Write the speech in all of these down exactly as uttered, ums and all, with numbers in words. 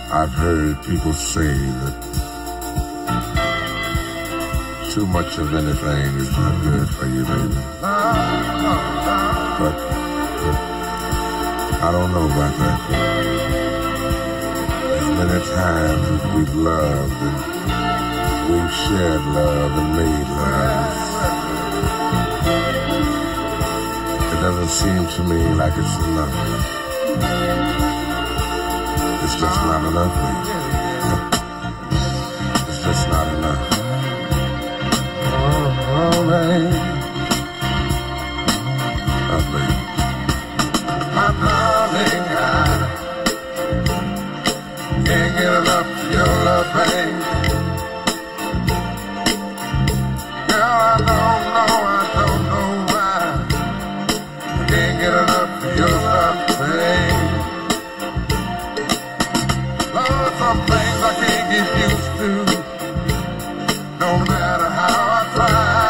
I've heard people say that too much of anything is not good for you, baby. But I don't know about that. As many times as we've loved and we've shared love and made love, it doesn't seem to me like it's enough. It's just not enough, baby. It's just not enough. Oh, baby. Oh, baby. My darling, I can't get enough of your love, babe. Girl, I don't know, I don't know why I can't get enough of your love, babe. Lord, some things I can't get used to, no matter how I try.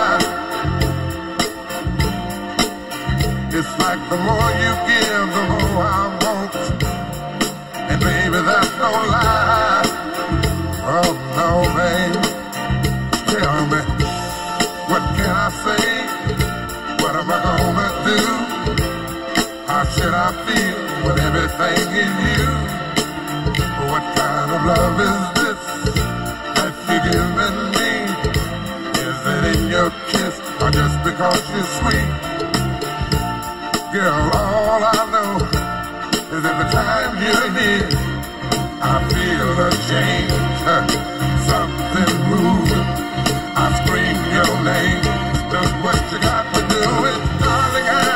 It's like the more you give, the more I want. And baby, that's no lie. Oh no, babe. Tell me, what can I say? What am I gonna do? How should I feel when everything is you? What kind of love is this that you're giving me? Is it in your kiss or just because you're sweet? Girl, all I know is every time you're here, I feel a change, something moving. I scream your name. Look what you got to do with darling, I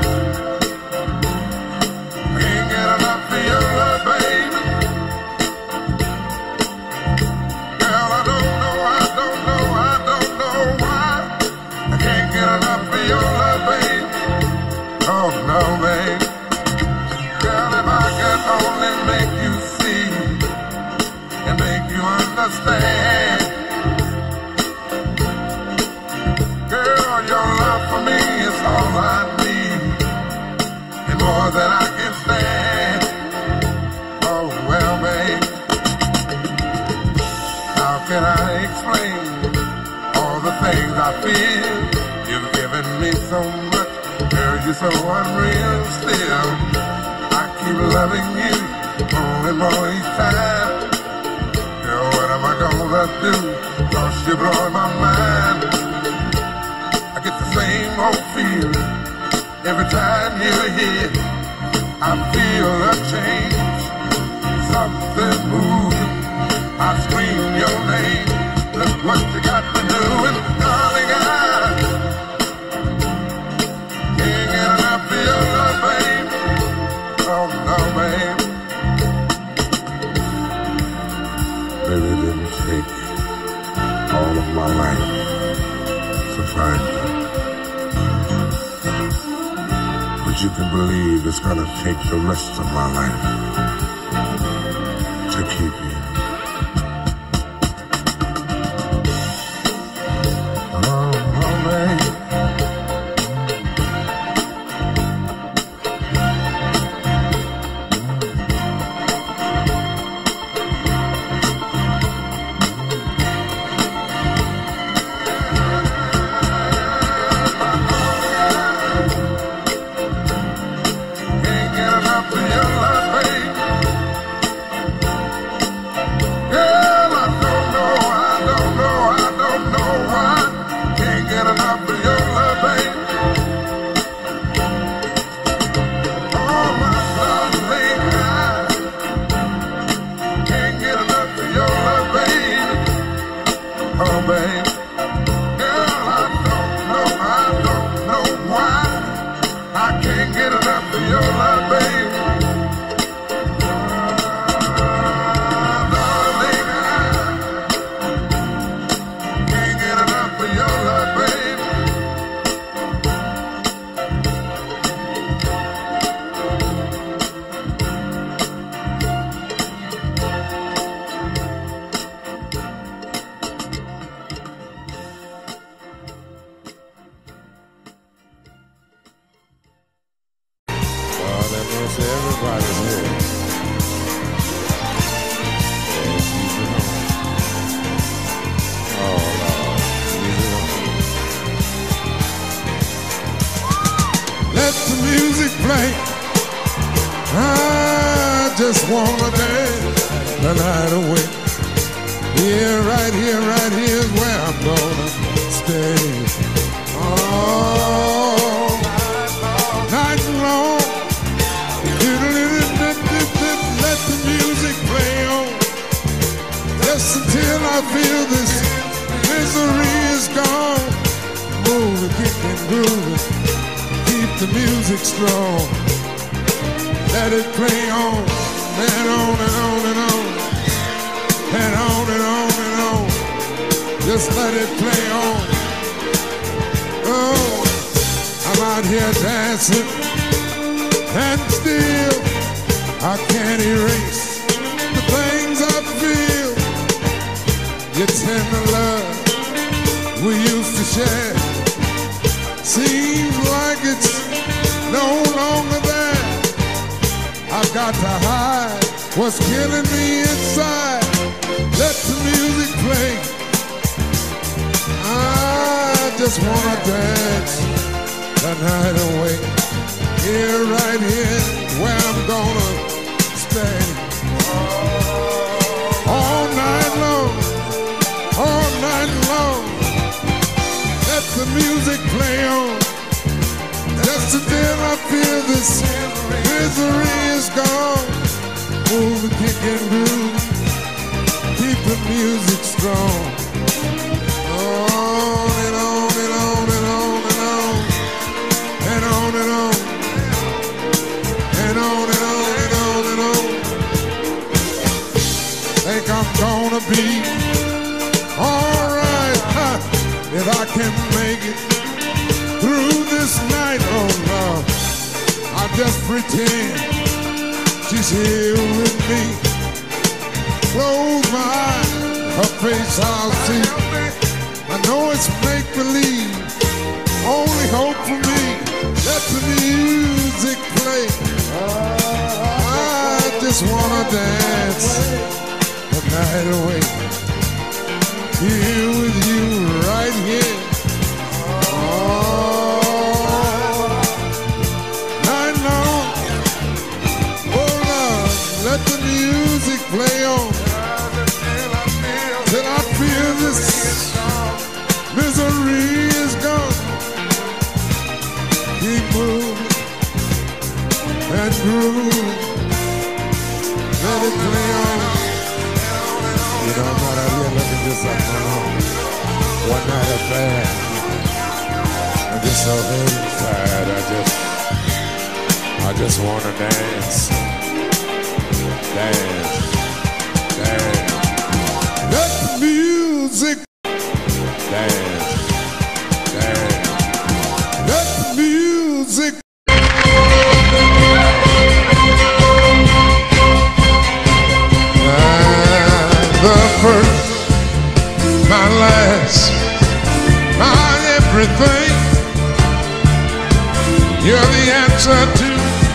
can't get enough of your love, baby. Girl, I don't know, I don't know, I don't know why I can't get enough of your love, baby. Oh no, babe. Girl, if I could only make you see and make you understand. Girl, your love for me is all I need and more than I can stand. Oh well, babe, how can I explain all the things I feel? You've given me so much. Girl, you're so unreal still. I keep loving you more and more each time. Girl, what am I gonna do? Cause you're blowing my mind. I get the same old feeling every time you're here. I feel a change, something moving. I scream your name. Look what you got to do, and darling, I can't get enough of your love, babe. Oh no, babe. Baby, it didn't take all of my life to find you. But you can believe it's gonna take the rest of my life to keep you. Oh, oh, babe. Can't get enough of your love, babe. just wanna dance the night away. Here, right here, right here is where I'm gonna stay. All night long. Let the music play on. Just until I feel this misery is gone. Moving, kicking, grooving. Keep the music strong. Let it play on, and on and on and on, and on and on and on. Just let it play on. Oh, I'm out here dancing, and still I can't erase the things I feel. Your tender love we used to share seems like it's no longer there. I've got to hide what's killing me inside. Let the music play. I just wanna dance the night away. Here, right here, where I'm gonna stay. All night long, all night long. Let the music play on. Just until I feel this misery is gone. Move and kick and groove. Keep the music strong. On and on and on and on and on. And on and on. And on and on and on and on. Think I'm gonna be alright, huh, if I can make it through this night. Oh Lord, I just pretend she's here with me. Close my eyes, her face I'll see. I know it's make-believe, only hope for me. Let the music play. I just wanna dance the night away. Here with you, right here. All night long. Oh Lord, let the music play on. Till I feel this misery is gone. Keep moving and grooving. Let it play on. You know, I'm not out here looking just like my own one night affair. I'm just so very tired. I just, I just wanna dance, dance, dance. Let the music dance, dance. Let the music. The first, my last, my everything. You're the answer to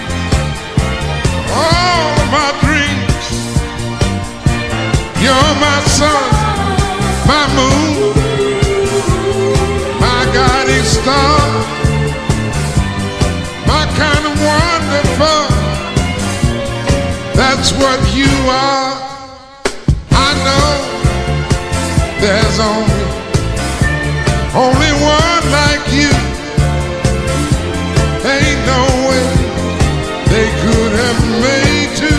all of my dreams. You're my sun, my moon, my guiding star, my kind of wonderful. That's what you are. There's only, only one like you. Ain't no way they could have made two.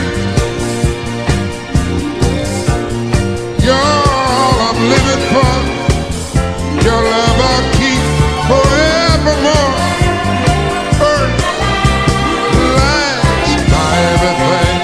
You're all I'm living for. Your love I'll keep forevermore. Earth, life's my everything.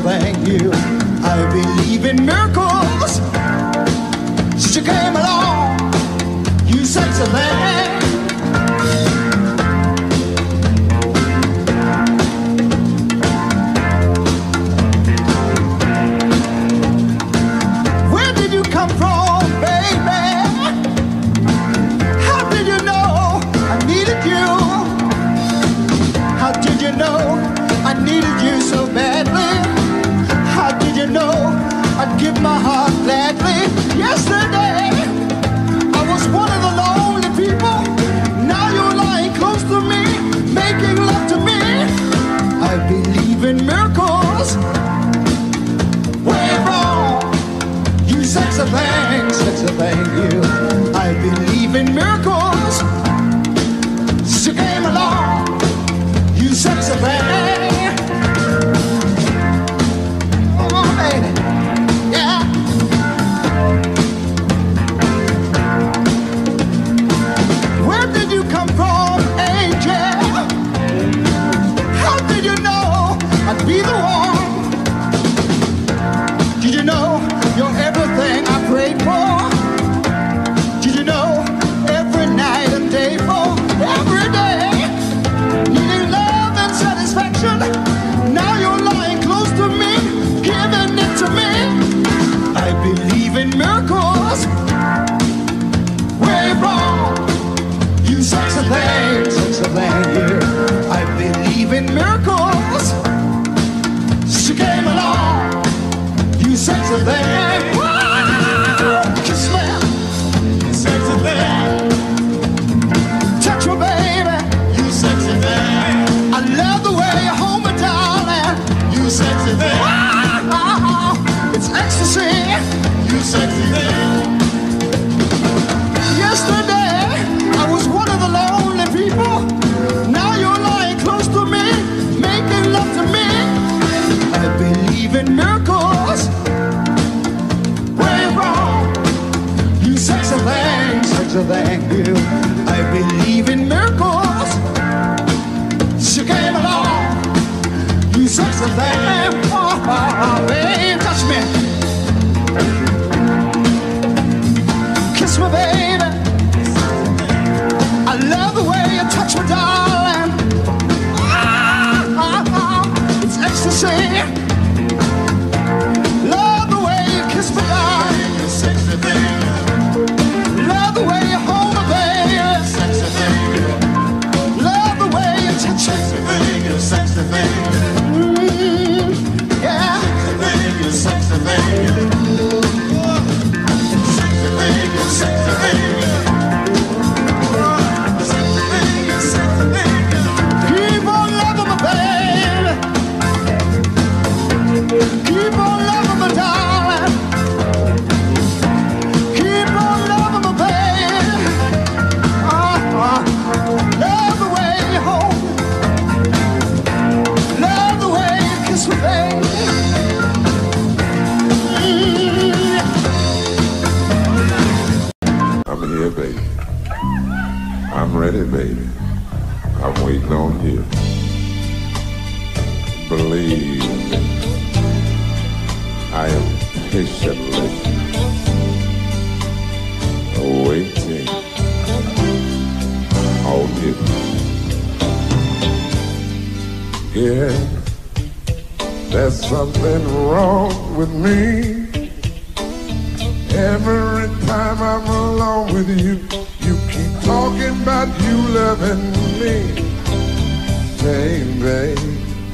thank you. I believe in miracles. Since you came along, you sexy thing. Where did you come from, baby? How did you know I needed you? How did you know I needed you so badly? How did you know I'd give my heart gladly? Yesterday, I was one of the lonely people. Now you're lying close to me, making love to me. I believe in miracles. Way wrong, you sexy thing, sexy thing, you. I believe in miracles. She came along, you sexy thing. Come on, baby, yeah. Where did you come from, angel? How did you know I'd be the one? Did you know you're everything I prayed for? Did you know every night and day for every day? Needing love and satisfaction. Now you're lying close to me, giving it to me. I believe in miracles. Way wrong, you sexy thing, sexy thing, yeah. I believe in miracles. She came along, you sexy thing. Whoa, kiss me, sexy thing. Touch me, baby, you sexy thing. I love the way you hold me, darling, you sexy thing. Wow, it's ecstasy, you sexy thing. Yesterday, I was one of the lonely people. Now you're lying close to me, making love to me. I believe in miracles. Way wrong, you sexy thing, sexy thing, you. I believe in miracles. She came along, you sexy thing. Oh, oh, oh, babe, touch me, kiss me, baby. I love the way you touch me, darling. Ah, ah, ah, it's ecstasy. Love the way you kiss me, darling. You sexy thing. Love the way you hold me, baby. Sexy thing. Love the way you touch me. Sexy thing, you sexy thing. Mm, yeah. Sexy thing, you sexy thing. Sexy thing, you sexy thing. Keep on loving me, baby. Keep on loving me, darling. Keep on loving me, baby. Uh-huh. Love the way you hold me. Love the way you kiss me, baby. Mm. I'm here, baby. I'm ready, baby. I'm waiting on you. Believe me, I am patiently waiting on you. Yeah, there's something wrong with me. Every time I'm alone with you, you keep talking about you loving me. Hey, babe,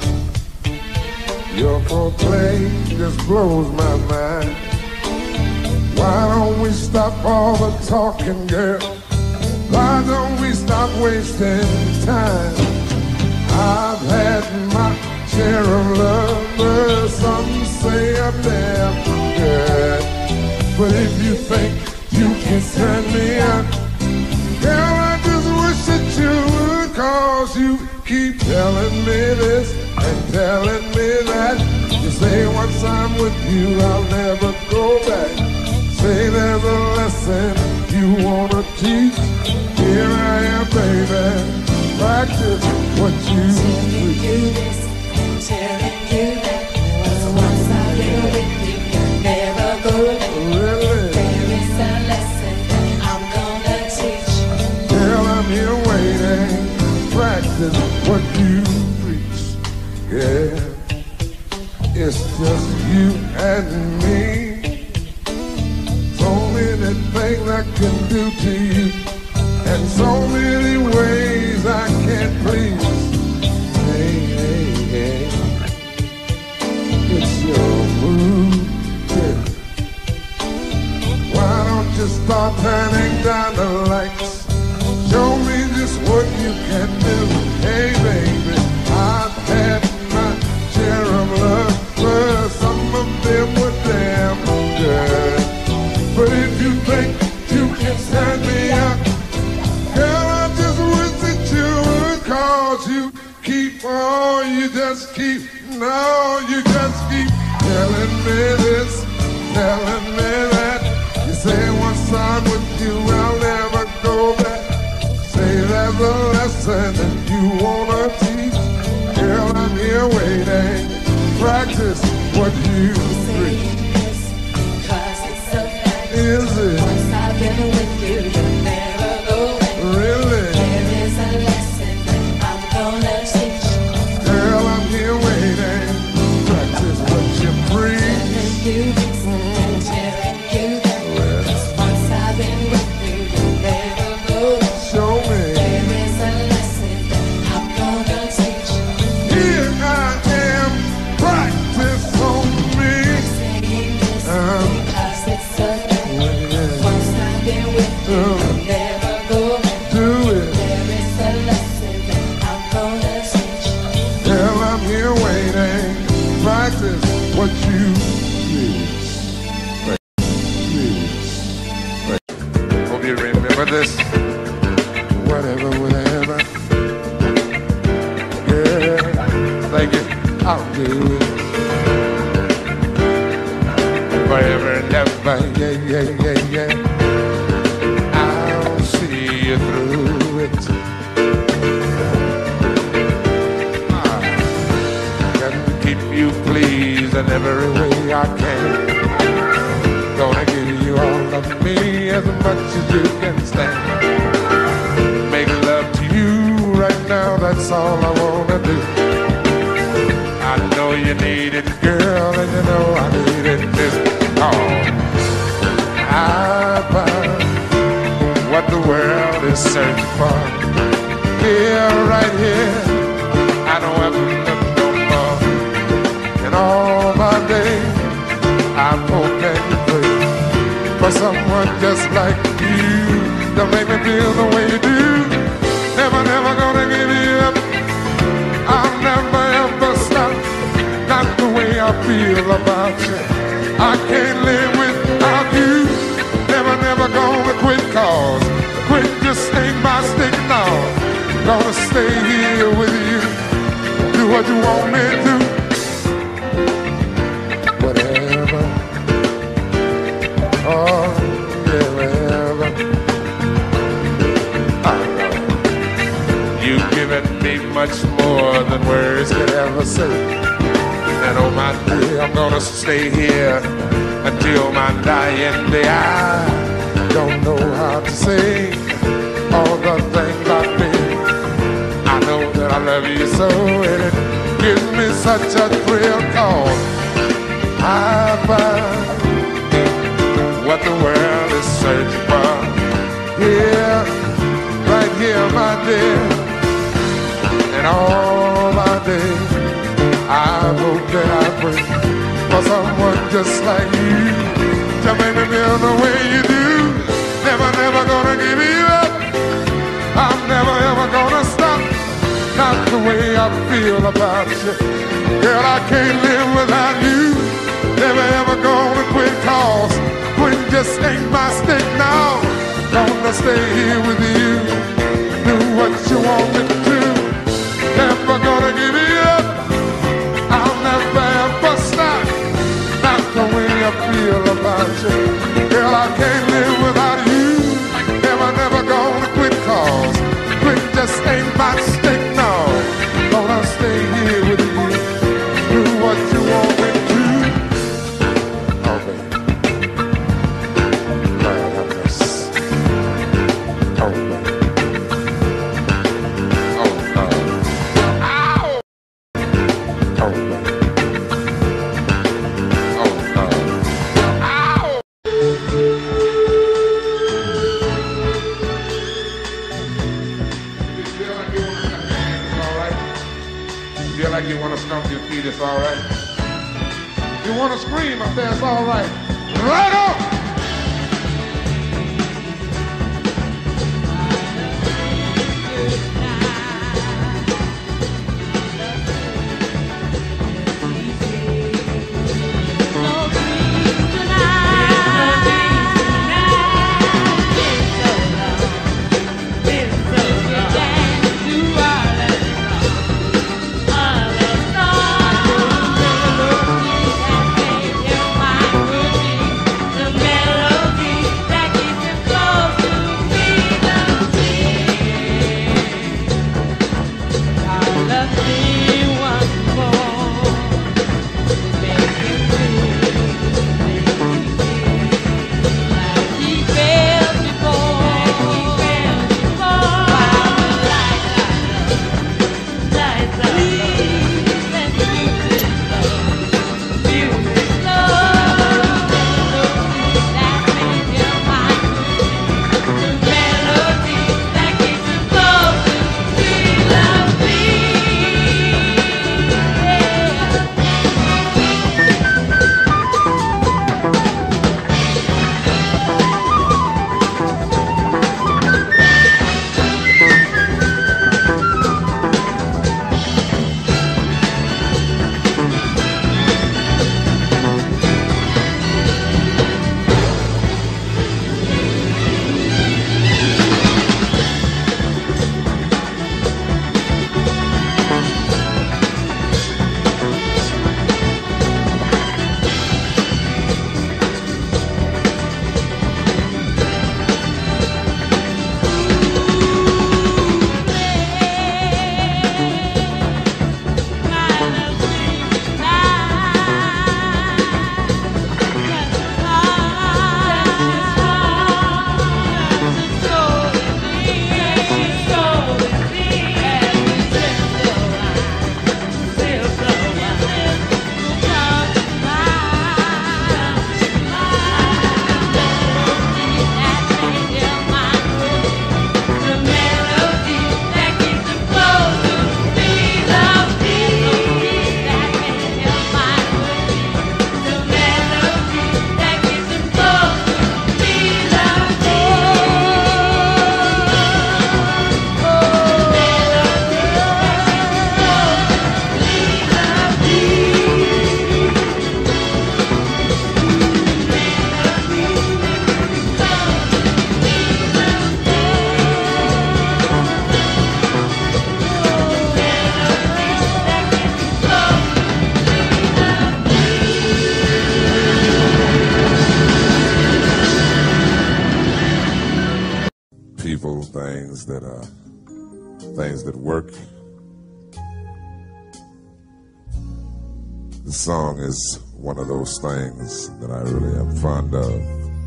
your foreplay just blows my mind. Why don't we stop all the talking, girl? Why don't we stop wasting time? I've had my share of lovers, some say I'm damn good. But if you think you can turn me on, girl, I just wish that you would, 'cause you keep telling me this and telling me that. You say once I'm with you, I'll never go back. Say there's a lesson you wanna teach. Here I am, baby, practice what you preach. Telling you this and telling you that. just you and me. So many things I can do to you, and so many ways I can't please. Hey, hey, hey, it's your mood, yeah. Why don't you start turning down the lights? Show me just what you can do. Hey, baby, I've had my share of love, but some of them were damn good. But if you think you can stand me up, girl, I just wish that you would, cause you keep on, you just keep, no, you just keep telling me this, telling me that. You say once I'm with you, I'll never go back. Say there's a lesson that you wanna teach. Girl, I'm here waiting. Practice what you preach. Is it? Once I've been with you, you'll never go back. Really? There is a lesson that I'm gonna teach. Girl, I'm here waiting. Practice what you preach. Telling you this and telling you that. Just once I've been with you, you'll never go back. Show me. There is a lesson that I'm gonna teach. Here I am. Practice on me. Saying this Um, because it's a yeah. once I've been with you, you'll never go back. Do it. There is a lesson that I'm gonna teach. Girl, I'm here waiting. Practice what you preach. Preach. Hope you remember this. Whatever, whatever. Yeah, thank you. I'll do it. Forever and ever, yeah, yeah, yeah, yeah. I'll see you through it. Ah, can keep you pleased in every way I can. Gonna give you all of me as much as you can stand. Make love to you right now, that's all I wanna do. I know you need it, girl, and you know I need it this. Oh, I find what the world is searching for. Here, right here, I don't have to look no more. In all my days, I've hoped and prayed for someone just like you to make me feel the way you do. Never, never gonna give you up. I'll never ever stop. Not the way I feel about you. I can't live without you. Never, never gonna quit, cause quit just ain't my stick now. Gonna stay here with you. Do what you want me to. Whatever. Oh, yeah, whatever. I know. You've given me much more than words could ever say. And oh my dear, I'm gonna stay here until my dying day. I don't know how to say all the things I feel. I know that I love you so, and it gives me such a thrill, cause I find what the world is searching for. Here, right here, my dear, and all my days I hope that I pray for someone just like you to make me feel the way you do. Never, never gonna give you up. I'm never ever gonna stop. Not the way I feel about you. Girl, I can't live without you. Never ever gonna quit, cause quit just ain't my stick now. Gonna stay here with you. Do what you want me to do. Never gonna give you up. I'll never ever stop. Not the way I feel about you. Girl, I can't live without you. Never, never gonna quit, cause quit just ain't my stick, no. Gonna stay here with you. Do what you want me to. Oh, baby. Lord have mercy. Oh, scream up there, it's all right. Right on! People, things that are things that work. The song is one of those things that I really am fond of.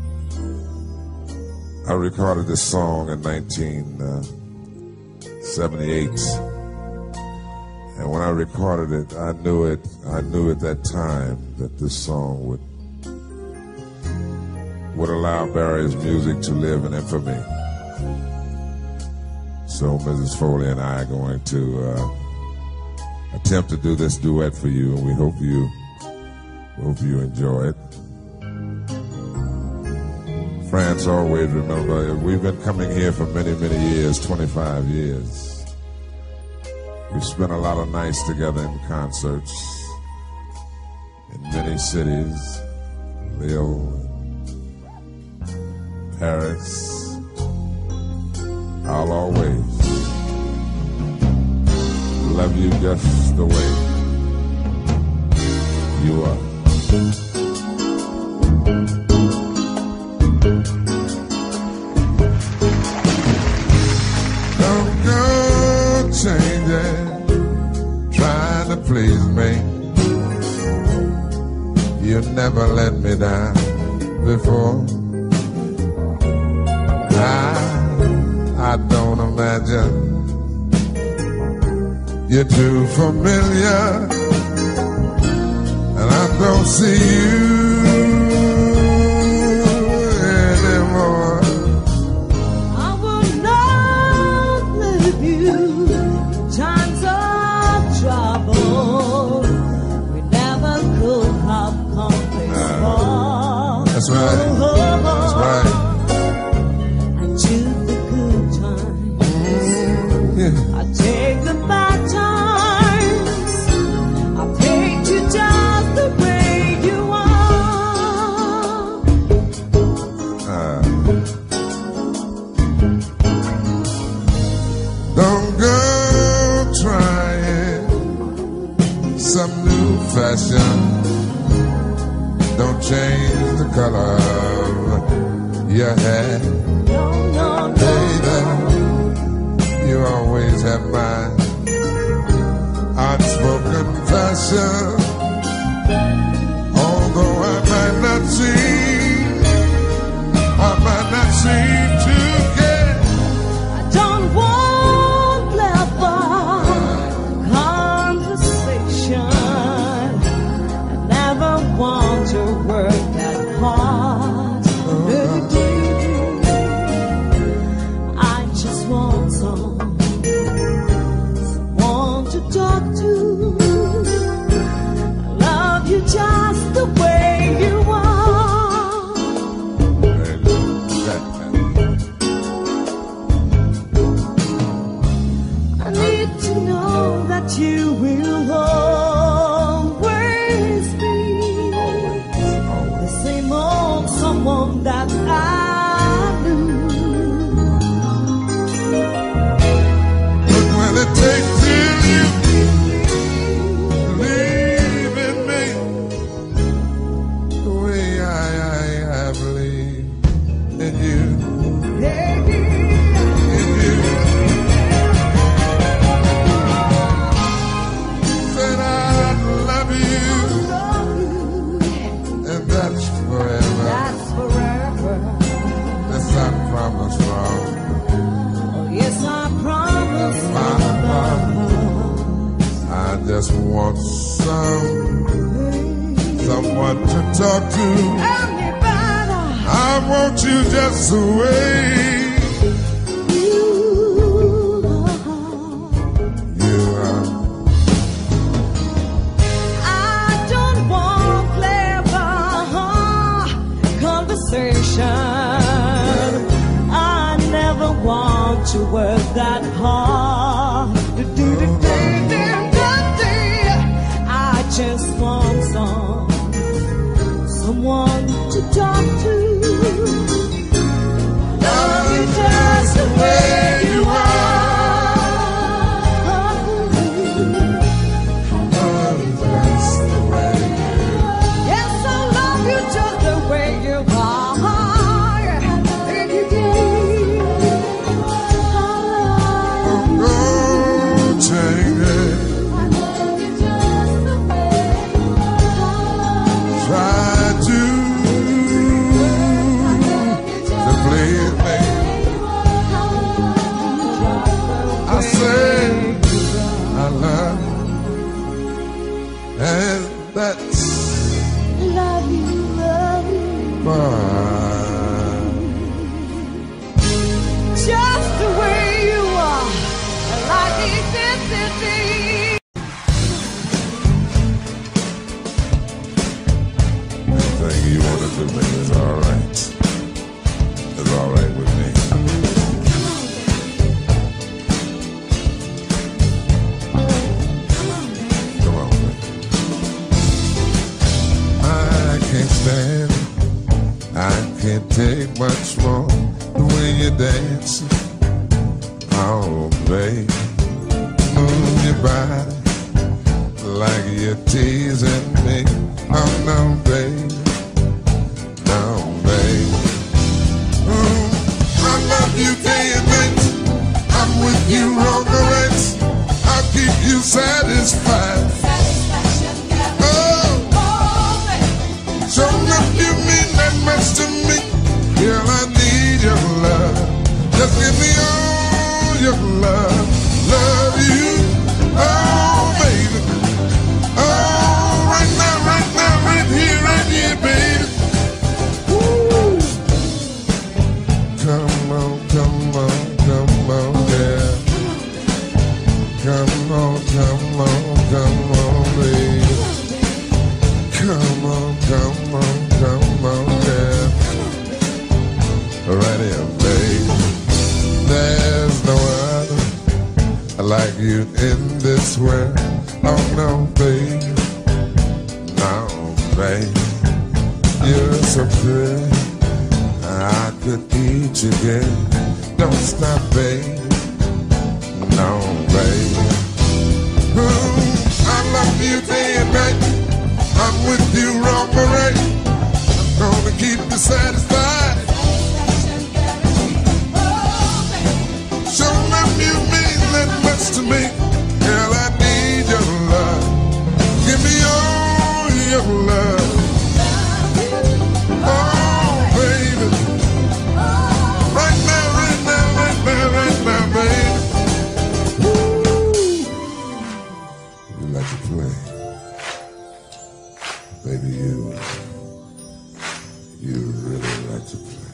I recorded this song in nineteen seventy-eight, and when I recorded it, I knew it. I knew at that time that this song would would allow Barry's music to live in infamy. So Missus Foley and I are going to uh, attempt to do this duet for you, and we hope you hope you enjoy it. France, always remember, we've been coming here for many, many years, twenty-five years. We've spent a lot of nights together in concerts in many cities, Lille, Paris. I'll always love you just the way you are. Don't go changing, trying to please me. You never let me down before. I I don't imagine you're too familiar, and I don't see you anymore. I will not leave you in times of trouble. We never could have come That's right. Oh, That's right. I choose the good times. Yeah. I take the bad times. I take you just the way you are. Uh, don't go trying some new fashion. Don't change the color of your hair. No, no, no. Baby, you always have my unspoken passion. Although I might not seem, I might not seem to care. I don't want clever conversation. I never want to work that hard. I just want some, someone to talk to. I love you just the way you are. I need to know that you will always be the same old someone that I knew. Look what it takes till you believe in me the way I, I, I believe in you. Hey, In you. Said I'd love you, love you, and that's forever. that's forever. This I promise wrong. Oh, yes, I promise. I just want some someone to talk to. Anybody, I want you just the way you are. you are. I don't want clever conversation. I never want to work that hard. I just want some, someone to talk to. Love you just the way you are. That's the way. Yes, I love you just the way you are. If you did, Go change it. I love you just the way you are. Try to to please me. I say I love you, and that's Love you, love you, fine. just the way you are, like identity. Anything you want to do, baby, is all right. It's all right with me. Come on, baby. I can't stand it. I can't take much more the way you dance. Oh, baby, move your body like you're teasing me. Oh, no, baby. No, baby. Mm, I love you day and night. I'm with you on the right. I'll keep you satisfied. Oh, so if you mean that much to me, girl, I need your love. Just give me all your love. Love you, oh baby, oh right you in this world. Oh no, baby, no, baby, you're so pretty. I could eat you again. Don't stop, baby, no, baby. Ooh, I love you day and night. I'm with you wrong or right. I'm gonna keep you satisfied. Show love you mean that much to me. Girl, I need your love. Give me all your love. Oh, baby. Right now, right now, right now, right now, baby. Woo. You like to play. Baby, you, you really like to play.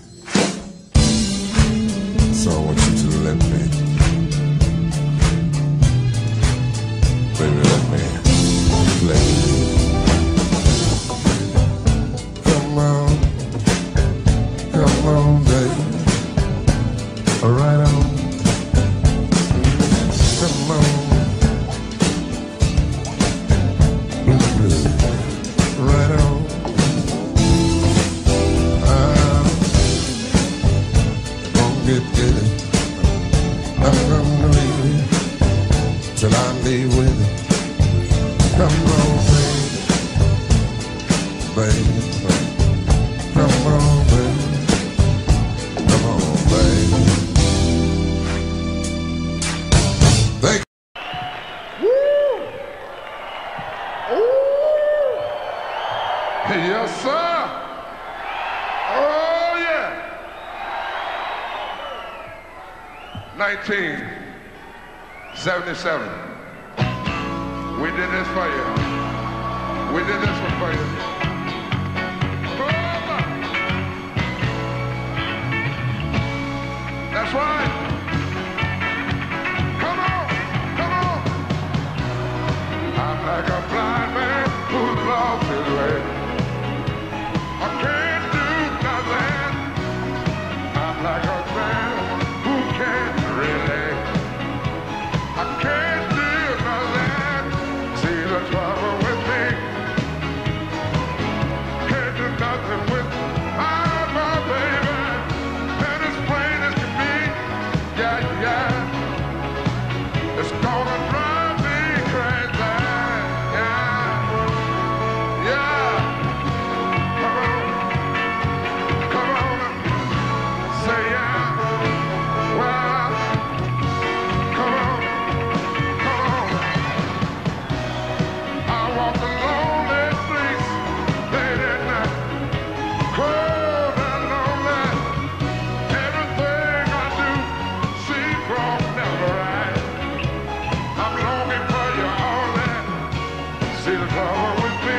So I want you to let me, baby, let me play. Come on, come on, baby. Right on. Come on. Right on. I'm gonna get it. I'm gonna leave it till I leave with it. Come on, baby, baby. Come on, baby. Come on, baby. Thank you. Woo! Ooh! Yes, sir. Oh, yeah. nineteen seventy-seven. We did this for you. We did this one for you. Oh, that's right. Come on, come on. I'm like a blind man who's lost his way. I can't do nothing. I'm like a man who can't relate. I can't do nothing. See the trouble with me. Can't do nothing with my baby. And it's plain as can be. Yeah, yeah. It's gonna drive me crazy. Yeah, yeah. Come on, come on, say yeah. Well, come on, come on. I walk the lonely streets late at night, cold and lonely. Everything I do seems wrong, never right. I'm longing for you all that. See the trouble with me.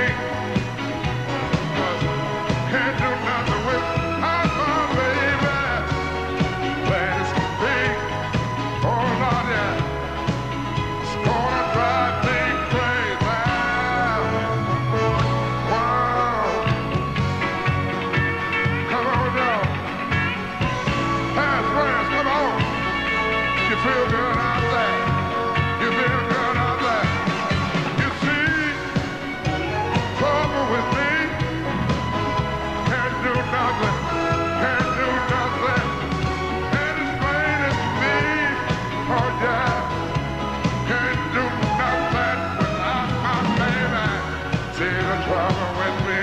Can't do nothing with my baby. Plain as can be. Oh, Lord, yeah. It's gonna drive me crazy. Wow. Come on, y'all. Hands raised, come on. You feel good out there. You feel good out there. You see trouble with me. Can't do nothing, can't do nothing. And it's plain as me. Oh yeah, can't do nothing without my baby. See the trouble with me.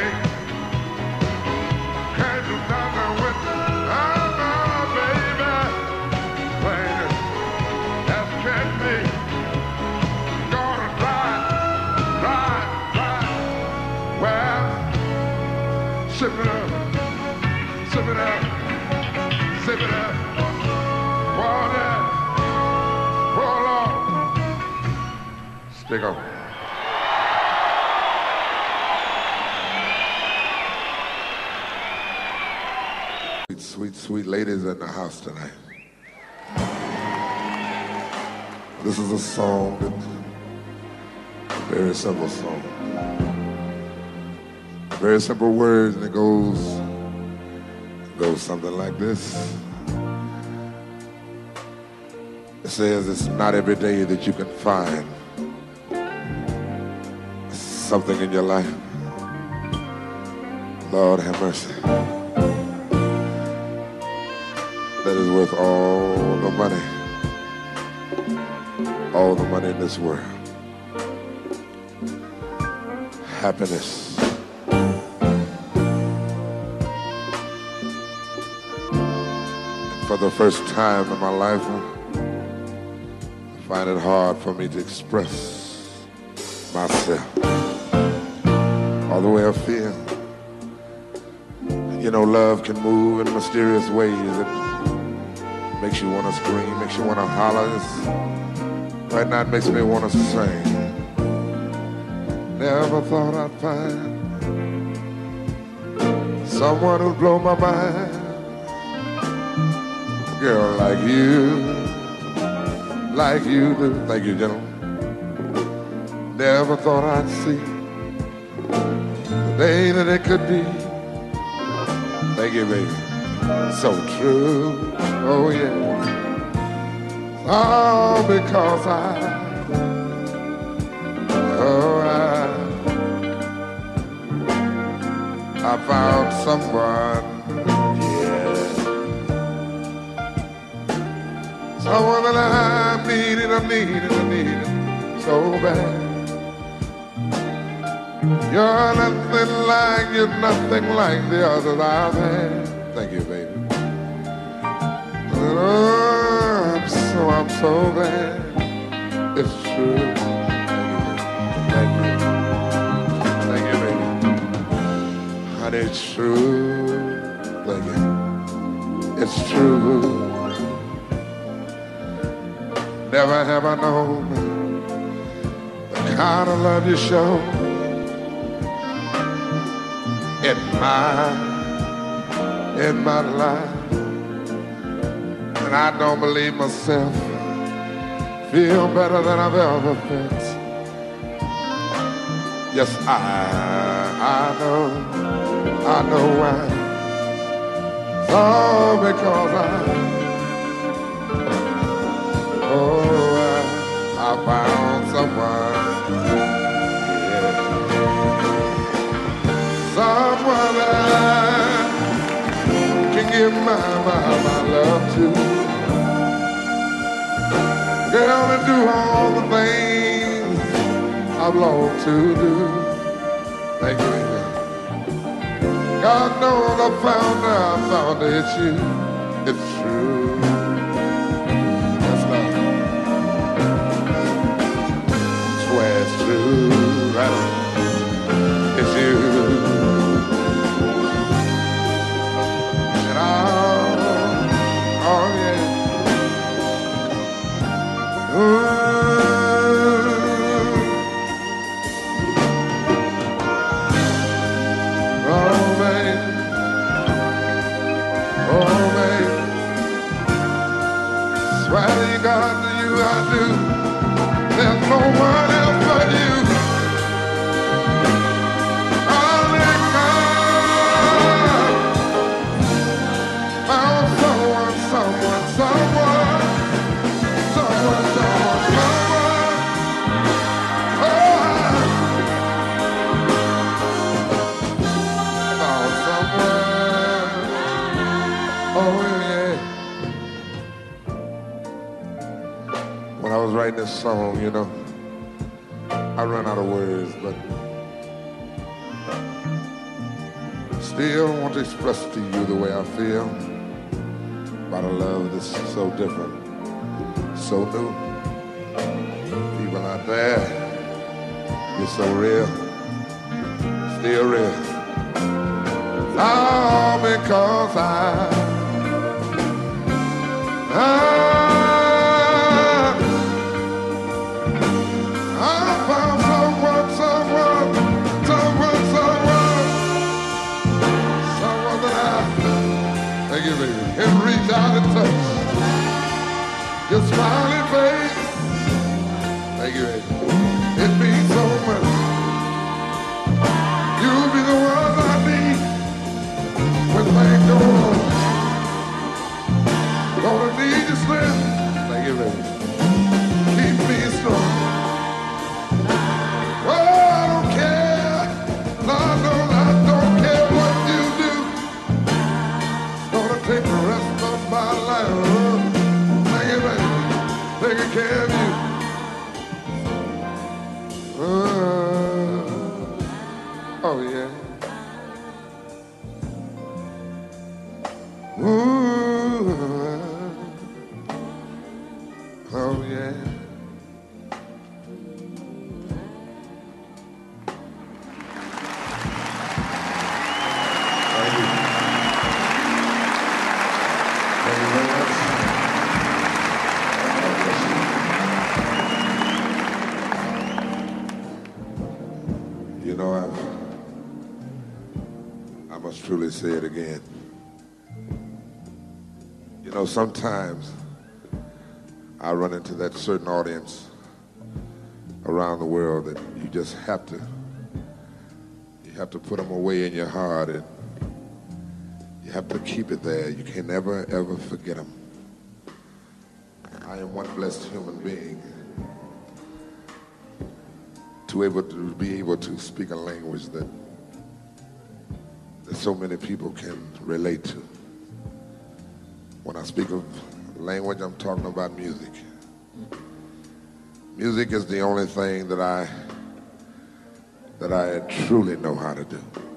Can't do nothing without my baby. Plain as can be. Gonna drive, drive, drive. Well, sip it up. Sip it up, sip it up, water, roll on, stick on. Sweet, sweet, sweet ladies in the house tonight. This is a song, that, a very simple song. Very simple words, and it goes, it goes something like this. says it's not every day that you can find something in your life. Lord have mercy. That is worth all the money, all the money in this world. Happiness. For the first time in my life, I find it hard for me to express myself all the way I feel. You know, love can move in mysterious ways. It makes you want to scream, makes you want to holler. It's, right now it makes me want to sing. Never thought I'd find someone who'd blow my mind. Girl like you, like you do. Thank you, gentlemen. Never thought I'd see the day that it could be. Thank you, baby. So true, oh yeah. All because I, oh I, I found someone. Someone that I needed, I needed, I needed so bad. You're nothing like, you're nothing like the others I've had. Thank you, baby. Oh, I'm so, I'm so glad it's true. Thank you, thank you, baby. Honey, it's true. Thank you. It's true. Never have I known the kind of love you show in my, in my life. And I don't believe myself, feel better than I've ever felt. Yes, I, I know, I know why. It's all because I, oh, I, I found someone, yeah. Someone that can give my, my, my love to. Girl, and do all the things I've longed to do. Thank you, baby. God knows I found her, I found her, it's you, it's true. It's true, right? It's you. And oh, oh yeah. Ooh. Oh, baby. Oh, baby. Swear to God, to you I do. There's no one else but you. Only God found someone, someone, someone, someone, someone, someone. Oh, I found someone. Oh, yeah. When I was writing this song, you know, I run out of words, but still want to express to you the way I feel about a love that's so different, so new. People out there, you're so real, still real. All because I, I and reach out and touch your smiling face. Thank you, baby. It means so much. You'll be the ones I need when things go wrong. Gonna need your strength. Thank you, baby. Ooh, oh yeah. Thank you. Thank you very much. God bless you. You know, I've, I must truly say it again. You know, sometimes I run into that certain audience around the world that you just have to, you have to put them away in your heart, and you have to keep it there. You can never, ever forget them. I am one blessed human being to able to be able to speak a language that, that so many people can relate to. When I speak of language, I'm talking about music. Music is the only thing that I that I truly know how to do.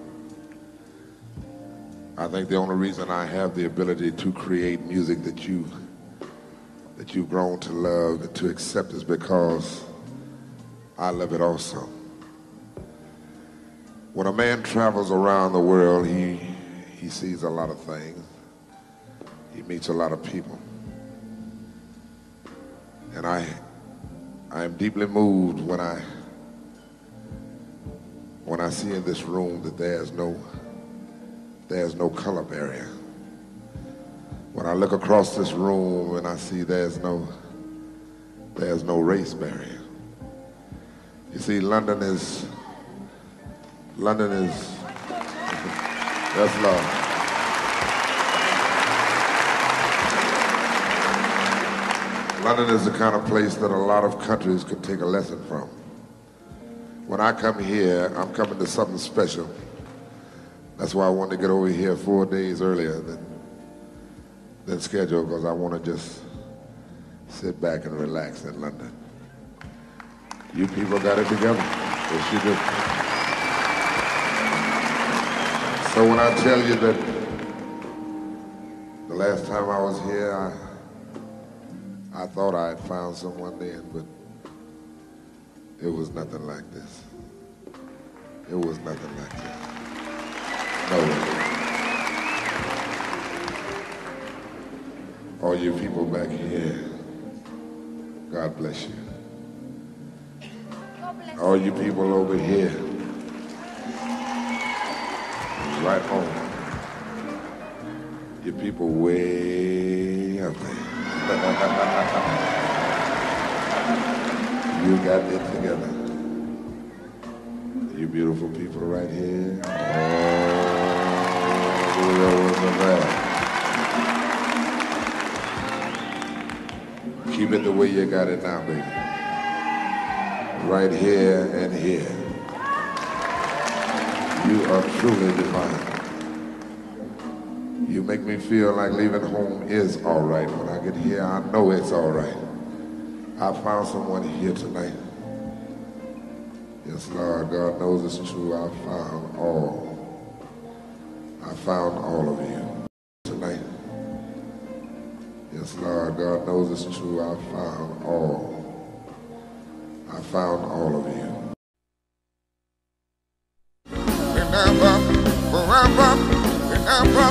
I think the only reason I have the ability to create music that you that you've grown to love and to accept is because I love it also. When a man travels around the world, he he sees a lot of things. He meets a lot of people. And I I am deeply moved when I when I see in this room that there's no there's no color barrier. When I look across this room and I see there's no there's no race barrier. You see, London is London is that's love. London is the kind of place that a lot of countries could take a lesson from. When I come here, I'm coming to something special. That's why I wanted to get over here four days earlier than, than scheduled, because I want to just sit back and relax in London. You people got it together. Yes, you do. So when I tell you that the last time I was here, I I thought I had found someone then, but it was nothing like this. It was nothing like this. No way. All you people back here, God bless you. God bless All you people over here, right home. You people way up there. You got it together. You beautiful people right here. All the way over there. Keep it the way you got it now, baby. Right here and here. You are truly divine. You make me feel like leaving home is all right. When I get here, I know it's all right. I found someone here tonight. Yes, Lord, God knows it's true. I found all. I found all of you tonight. Yes, Lord, God knows it's true. I found all. I found all of you. Remember, forever, remember.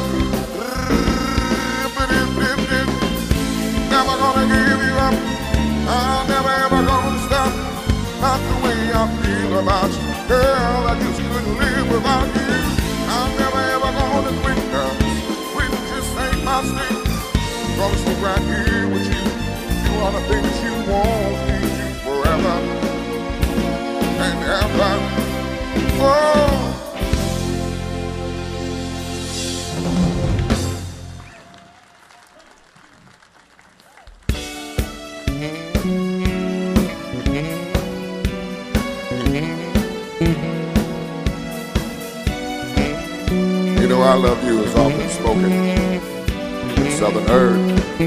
Never gonna give you up. I'm never ever gonna stop. Not the way I feel about you, girl. I just couldn't live without you. I'm never ever gonna quit, girl. Quit just ain't my stick. Gonna stick right here with you. You are the things you want me to forever and ever. Oh. You know, I love you is often spoken in Southern Earth.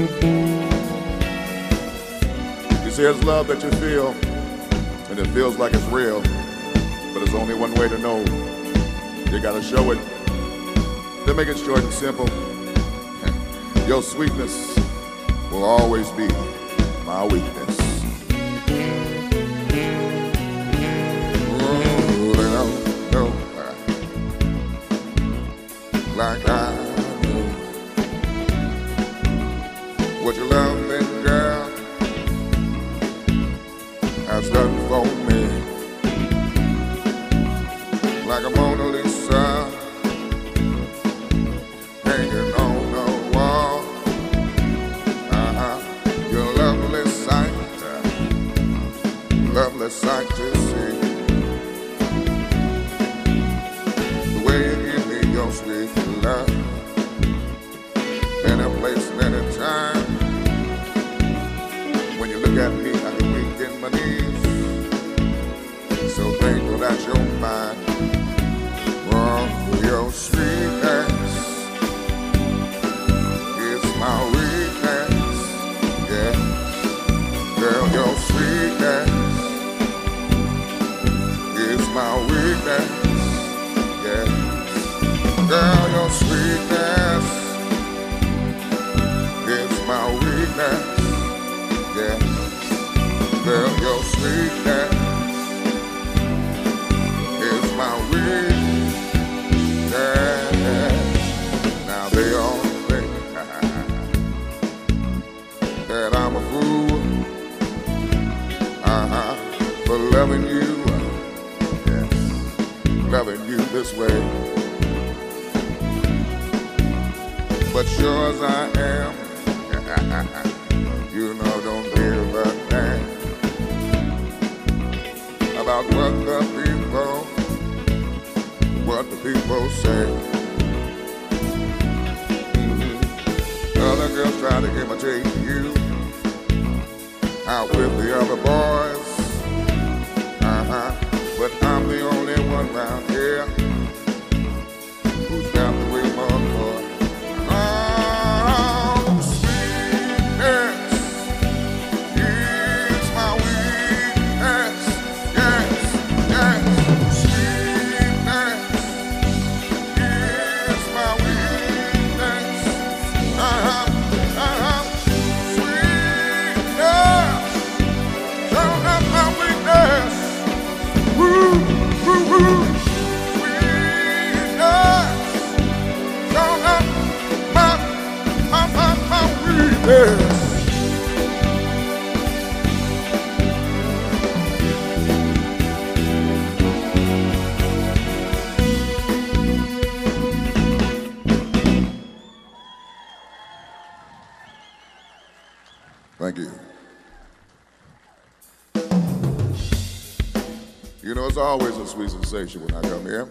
You see, it's love that you feel, and it feels like it's real, but there's only one way to know. You gotta show it. To make it short and simple, Your sweetness will always be my weakness. Oh, they don't know like I do. What you love me, girl, has done for me. Like a Mona Lisa hanging on the wall. Uh-huh. You're a lovely sight, lovely sight to see. The way you give me your sweet love, any place and any time. When you look at me, I can weak in my knees. So thankful that you're mine. Oh, your sweetness is my weakness. Yeah, girl, your sweetness is my weakness. Yeah, girl, your sweetness is my weakness. Yeah, girl, your sweetness is my weakness. Now they all think that I'm a fool, uh-huh, for loving you, yeah, loving you this way. But sure as I am, you know, don't give a damn about what the people, what the people say. Mm-hmm. Other girls try to imitate you out with the other boys, uh-huh. But I'm the only one round here who's got the real mug boy. Oh, sweetness is my weakness. Yes, yes, sweetness is my weakness. Uh-huh, uh-huh, sweetness, show up my weakness. Woo, woo, woo, sweetness, show up my, my, my, my weakness. Thank you. You know, it's always a sweet sensation when I come here.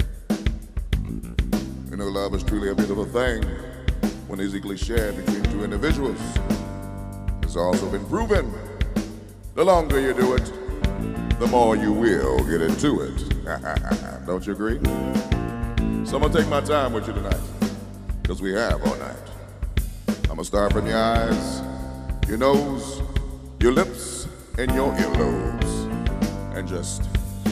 You know, love is truly a beautiful thing when it's equally shared between two individuals. It's also been proven, the longer you do it, the more you will get into it. Don't you agree? So I'm gonna take my time with you tonight, because we have all night. I'm gonna start from your eyes, your nose, your lips, and your earlobes, and just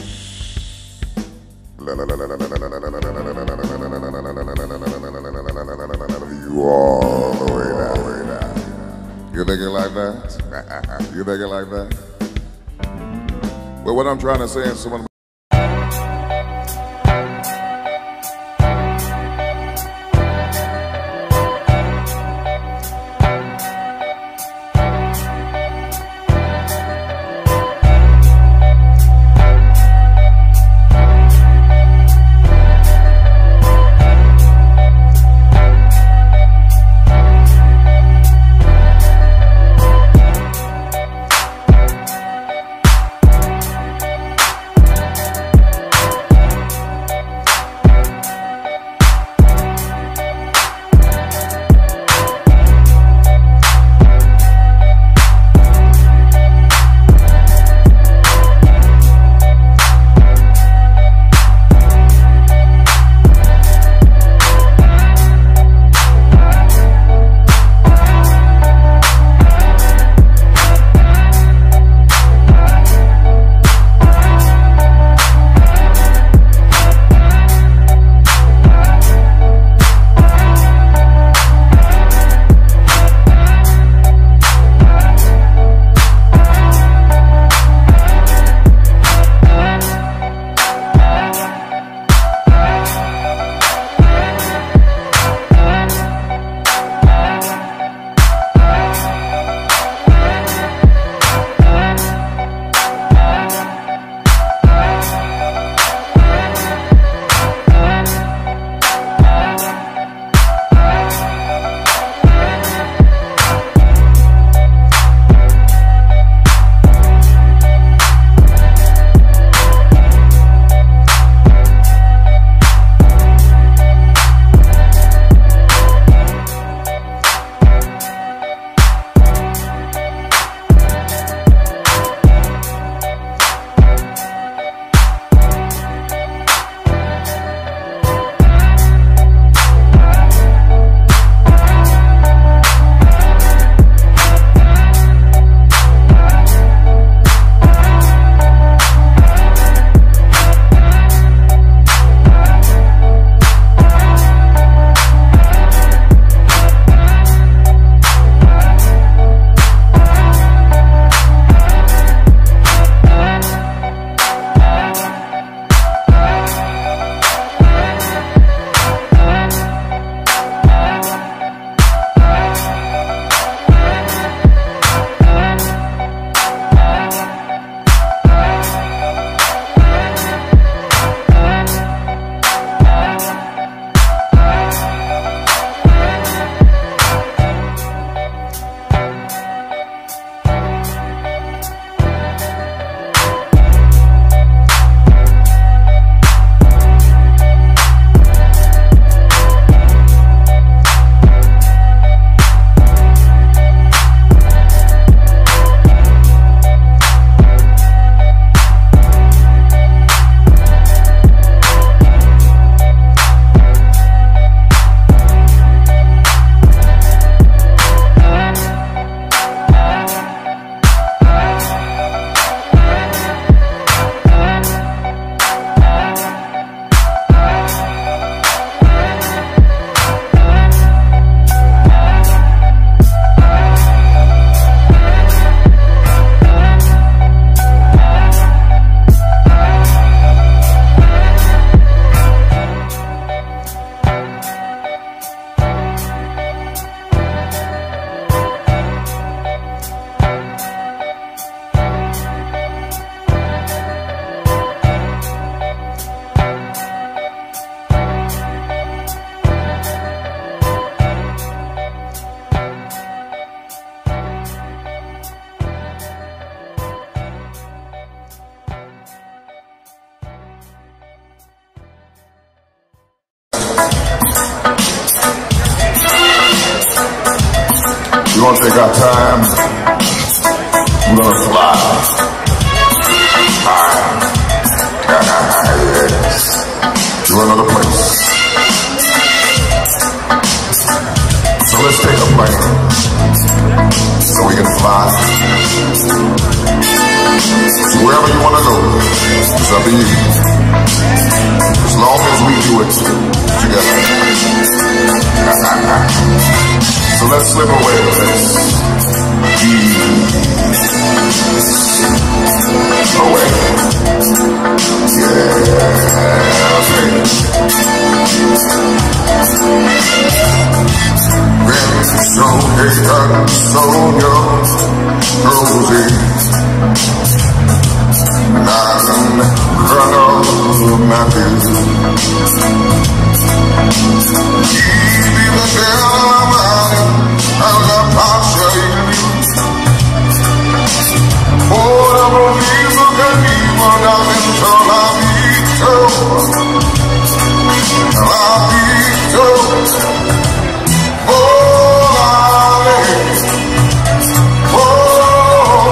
you all the way down, way down. You thinking like that? You thinking like that? Well, what I'm trying to say is someone. We're gonna take our time. We're gonna fly. High. Yes. To another place. So let's take a plane so we can fly to wherever you want to go. It's up to you. As long as we do it together. So let's slip away with this. Away. Yeah, okay. Been so hated, so young, rosy. And I'm Colonel Matthews. Give me the devil of mine, and the passion in you. Oh, the police look at me, but I'm into la vita. La vita. Oh, la vita. Oh,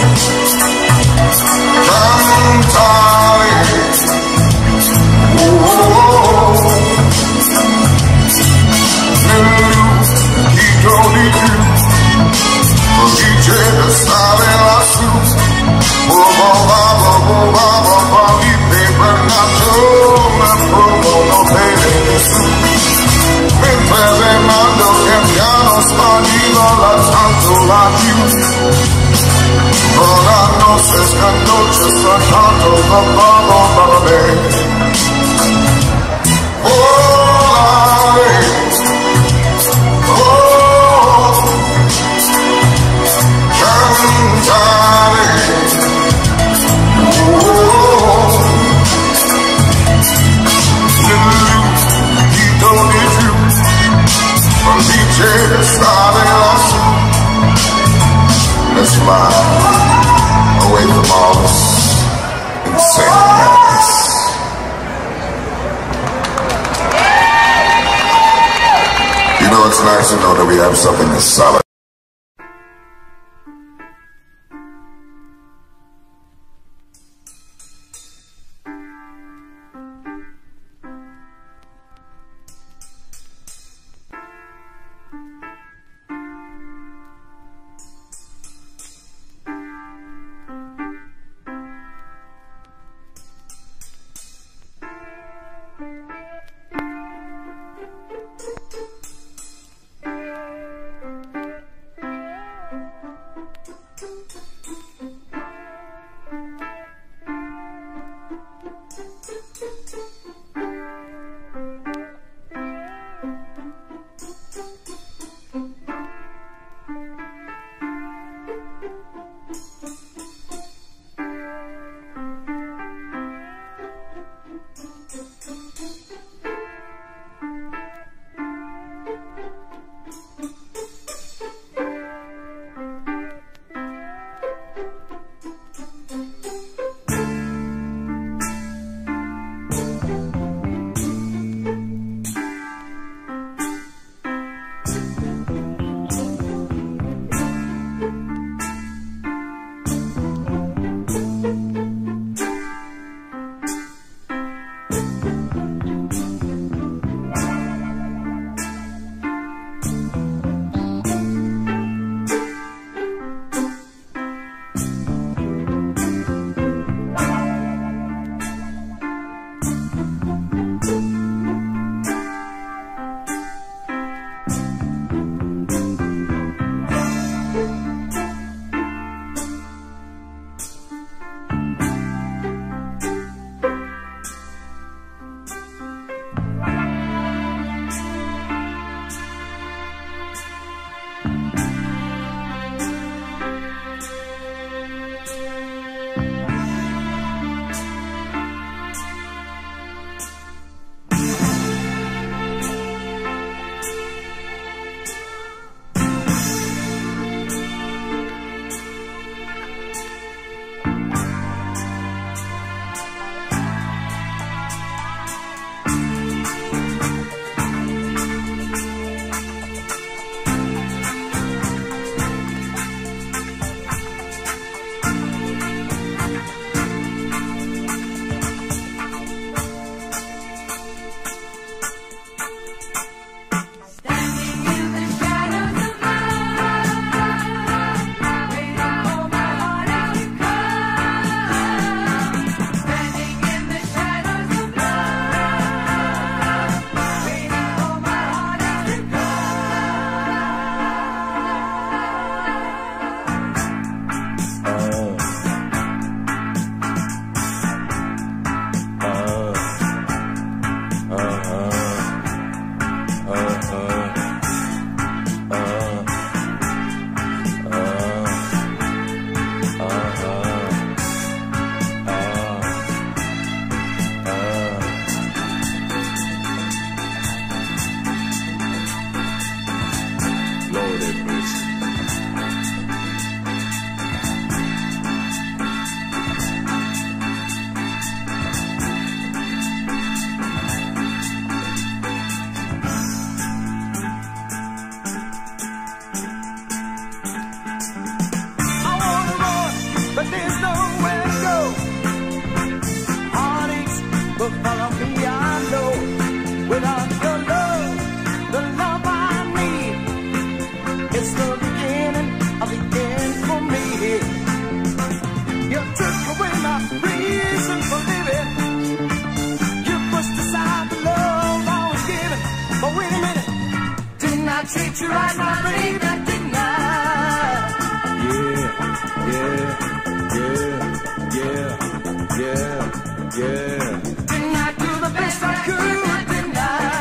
cantare. Oh, he told me to. D J stare lassù, oh baba baba baba baba, mi pernato una promo non vede nessuno. Mentre remando che piano spadiva la tanto la più. Non hanno se scandocce soltanto baba baba bene. Oh la cantare, oh, he told me to, from D J stare lassù. Let's fly away from all this insane madness. You know, it's nice to know that we have something that's solid. treat you right, my baby, didn't I? Yeah, yeah, yeah, yeah, yeah, yeah. Didn't I do the best I could, didn't I?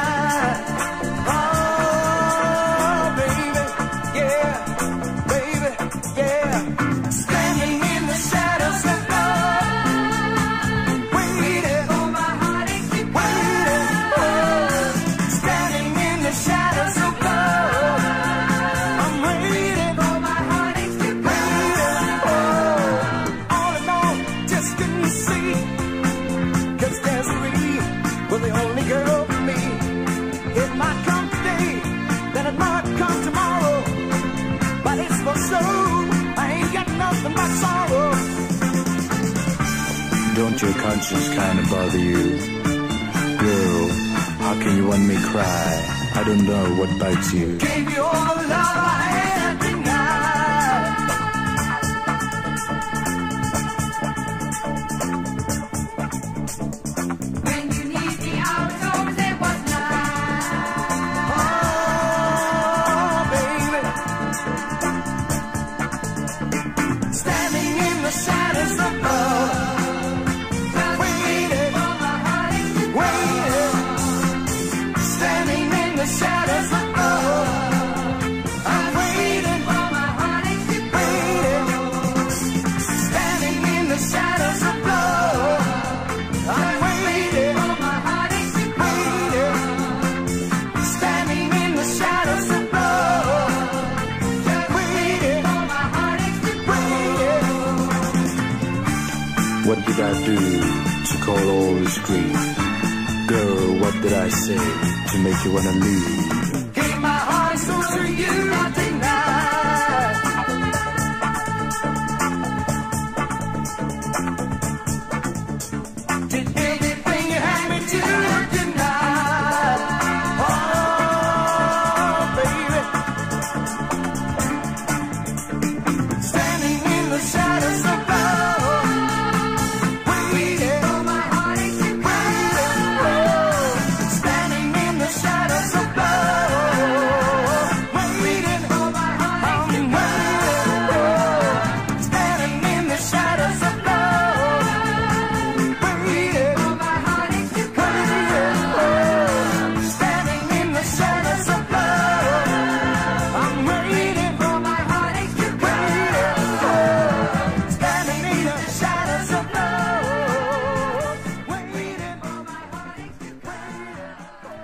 Oh, baby, yeah, baby, yeah. Standing in the shadows of love, waiting for my heartache to waiting, oh. Standing in the shadows of love, I'm waiting for my heartache to waiting, oh. All in all, just couldn't see, 'cause Desiree was the only girl for me. It might come today, then it might come tomorrow, but it's for sure I ain't got nothing but sorrow. Don't your conscience kind of bother you? Girl, how can you want me cry? I don't know what bites you. Gave you all the love I had denied. When you need me, I was always there, wasn't I? Oh, baby. Standing in the shadows of love, waiting, waiting. Standing in the shadows of love, I'm waiting for my heartache to waiting. Standing in the shadows of love, I'm waiting for my heartache to waiting. Standing in the shadows of love, waiting for my heartache to waiting. What did I do to call all this grief? Girl, what did I say to make you wanna leave? Gave my heart so to you, I denied. Did everything you had me do, denied. Oh, baby. Standing in the shadows of love, waiting for my heartache to waiting, oh. Standing in the shadows of love, waiting for my heartache to waiting, oh. Standing in the shadows of love, waiting for my heartache to waiting, oh. Standing in the shadows of love, I'm waiting for my heartache to waiting, oh. Standing in the shadows of love, waiting for my heartache to waiting, oh.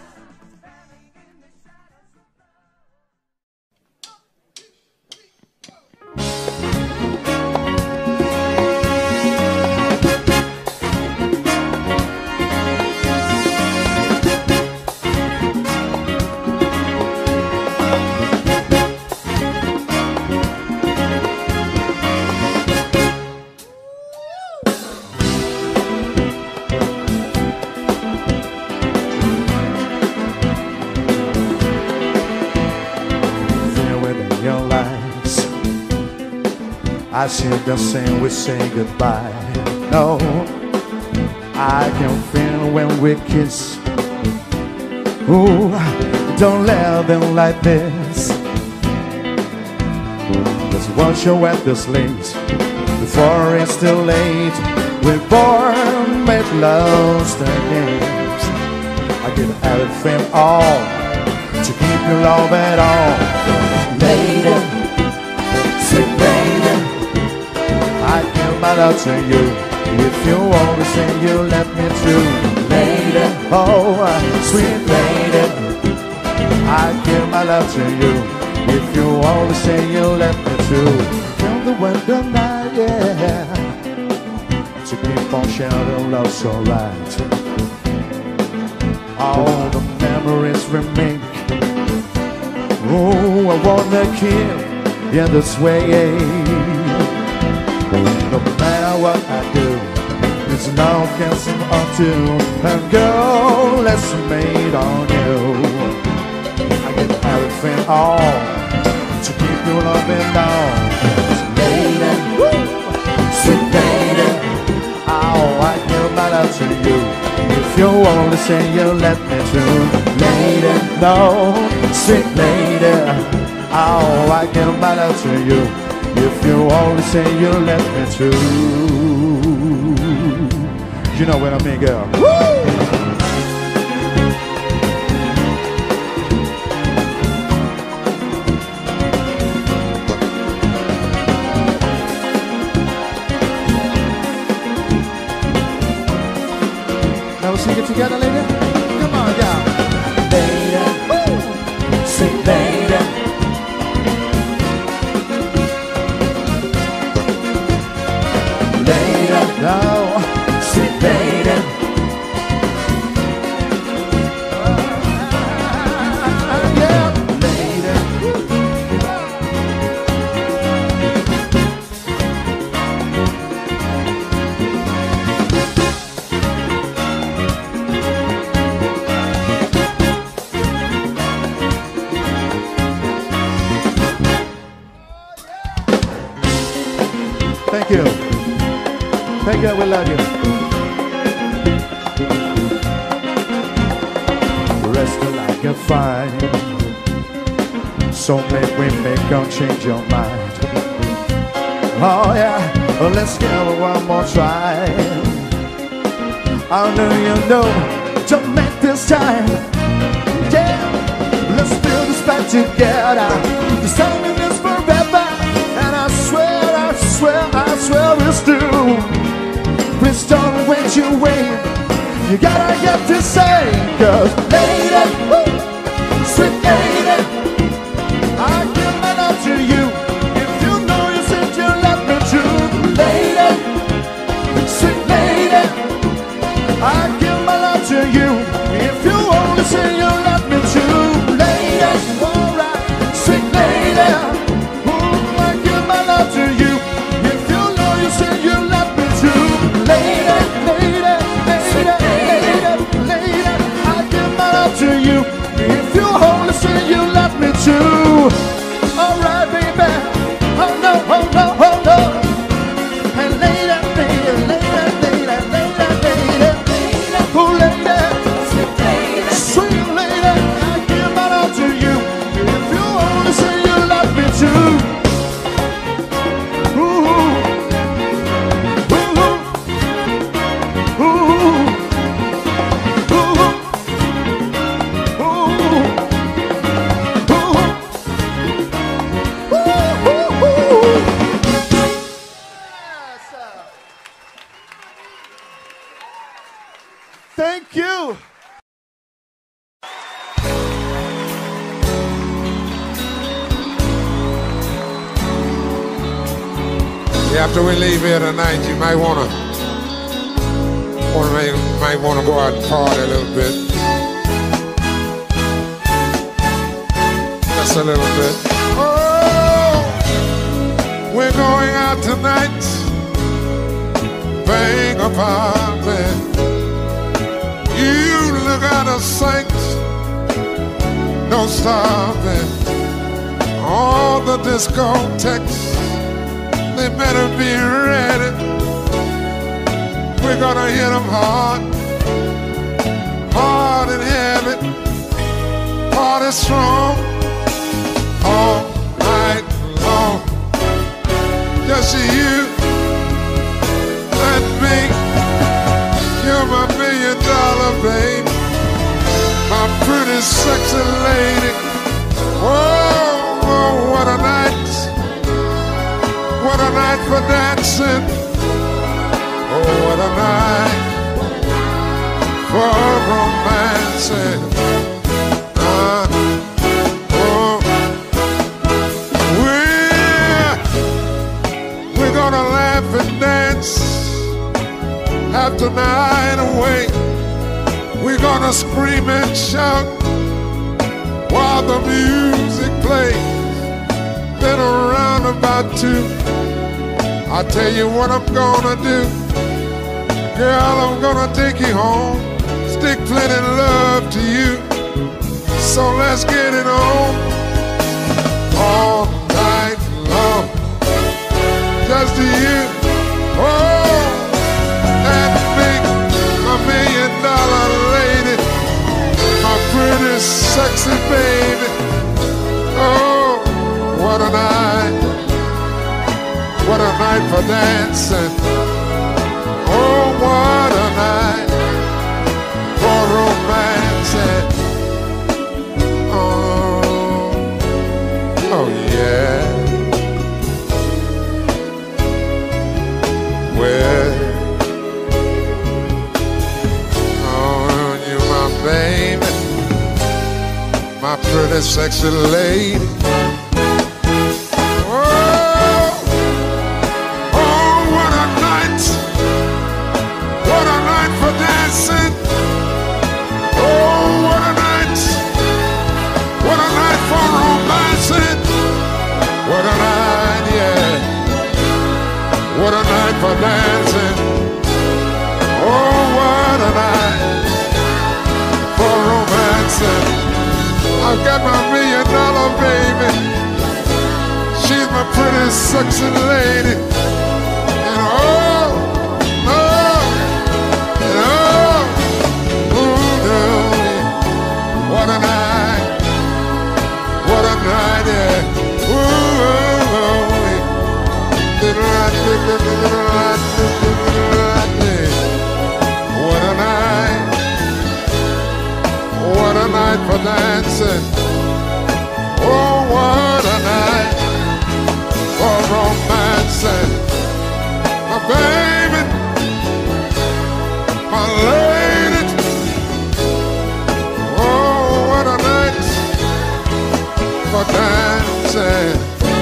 There within your lights, I see the same, we say goodbye. No, I can feel when we kiss. Ooh, don't let them like this. Let's wash away this late before it's too late. We're born made lost the games. I give everything all to keep your love at all. Lady, sweet lady, I give my love to you. If you always say you let me through. Lady, oh, sweet lady, I give my love to you. If you always say you let me through. Till the winter night, yeah, to keep on sharing love so right. All the memories remain. Oh, I wanna keep in this way. No matter what I do, it's now can't unto. And girl, let's made on you. I get everything all to keep you loving down. Lady, sweet lady, oh, I give my love to you. If you you only say you let me through. Lady, no, sweet lady, oh, I get mad out to you if you only say you let me through. You know what I mean, girl. Woo! Sing it together, lady. Come on, y'all. Lady, woo. Sweet lady. Lady, no, sweet lady. Yeah, lady. Thank you. Thank you. We love you. Resting like a fire. So maybe we may gonna change your mind. Oh yeah. Well, let's give it one more try. I know you know. Don't make this time. Yeah. Let's build this back together. The song is forever. And I swear. I swear, I swear it's true. Please don't wait, you wait. You gotta get to say, cause lady, woo, sweet lady, I give my love to you. If you know you said you love me true. Lady, sweet lady, I give my love to you. If you only say you love me true. Lady, alright, sweet lady, ooh, I give my love to you. Say you love me too. Lady, lady, lady, lady, lady, I give my love to you. If you only say you love me too. Alright, baby. Oh no, oh no, oh no. And lady, lady, lady, lady, lady, lady, oh lady, sweet lady, I give my love to you. If you only say you love me too. Thank you. After we leave here tonight, you might wanna, wanna make, might wanna go out and party a little bit. Just a little bit. Oh, we're going out tonight. Think about me. You look at a sight, no stopping. All the discotheques, they better be ready. We're gonna hit them hard, hard and heavy, party strong, all night long. Just you and me, you're my million dollar babe, my pretty sexy lady. Whoa, whoa, what a night. What a night for dancing. Oh, what a night for romancing. Uh, oh, we're, we're gonna laugh and dance, have the night away. We're gonna scream and shout while the music plays. Then around about two, I'll tell you what I'm gonna do. Girl, I'm gonna take you home, stick plenty love to you. So let's get it on, all night long. Just to you, oh, and make a million dollar sexy baby. Oh, what a night. What a night for dancing. Oh, what a night for romancing. Oh, oh yeah. Well, oh, you my baby, my pretty sexy lady. What a night for dancing. Oh, what a night for romancing. I've got my million dollar baby. She's my pretty sexy lady. And oh, oh, and oh, ooh, no, what a night. What a night, yeah. Ooh, oh, oh. What a night, what a night for dancing. Oh, what a night for romancing. My baby, my lady. Oh, what a night for dancing.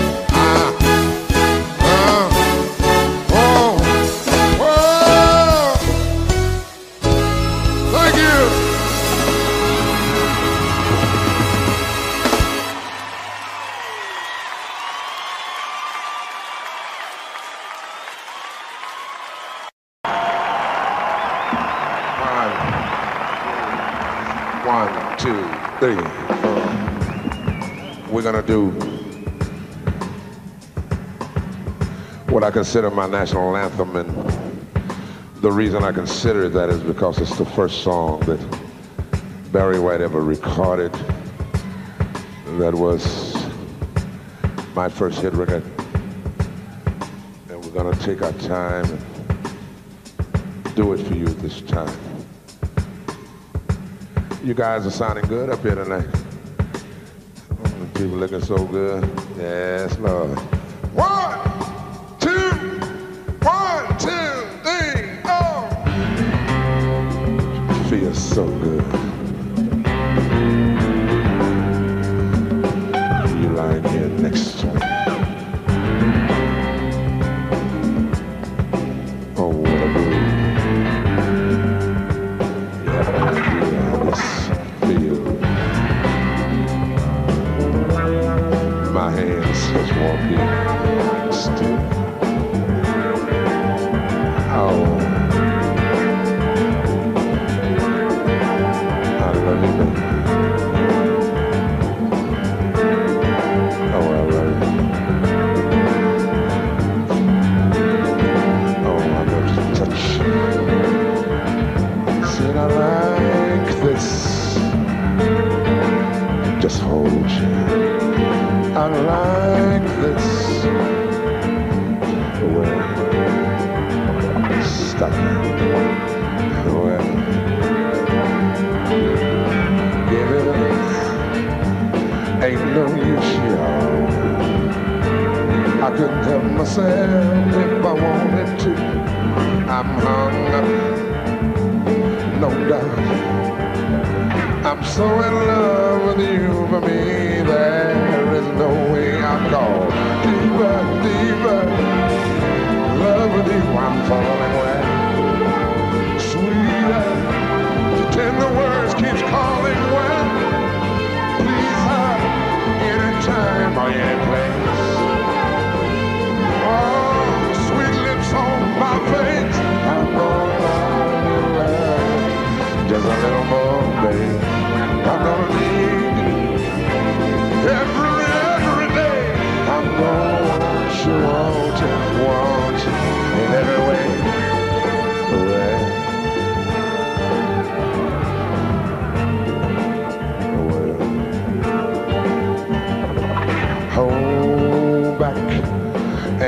Three, four. We're gonna do what I consider my national anthem, and the reason I consider that is because it's the first song that Barry White ever recorded. That was my first hit record, and we're gonna take our time and do it for you this time. You guys are sounding good up here tonight. People looking so good. Yes, Lord. One, two, one, two, three, oh. Feels so good. You lying here next to me. Oh, what a groove. My hands just won't be still. Oh, I love you, baby. Oh, I love you. Oh, I love to touch you. Said I like this. Just hold you. I like this. Well, stop it. Well, give it up. Ain't no use, y'all. I couldn't help myself if I wanted to. I'm hung up, no doubt. I'm so in love with you, for me there is no way I'm gone. Deeper, deeper, love with you I'm falling wet. Sweeter, the tender words keeps calling when. Please hide anytime or any place. Oh, sweet lips on my face. I'm gonna love you just a little more, babe. I'm gonna need you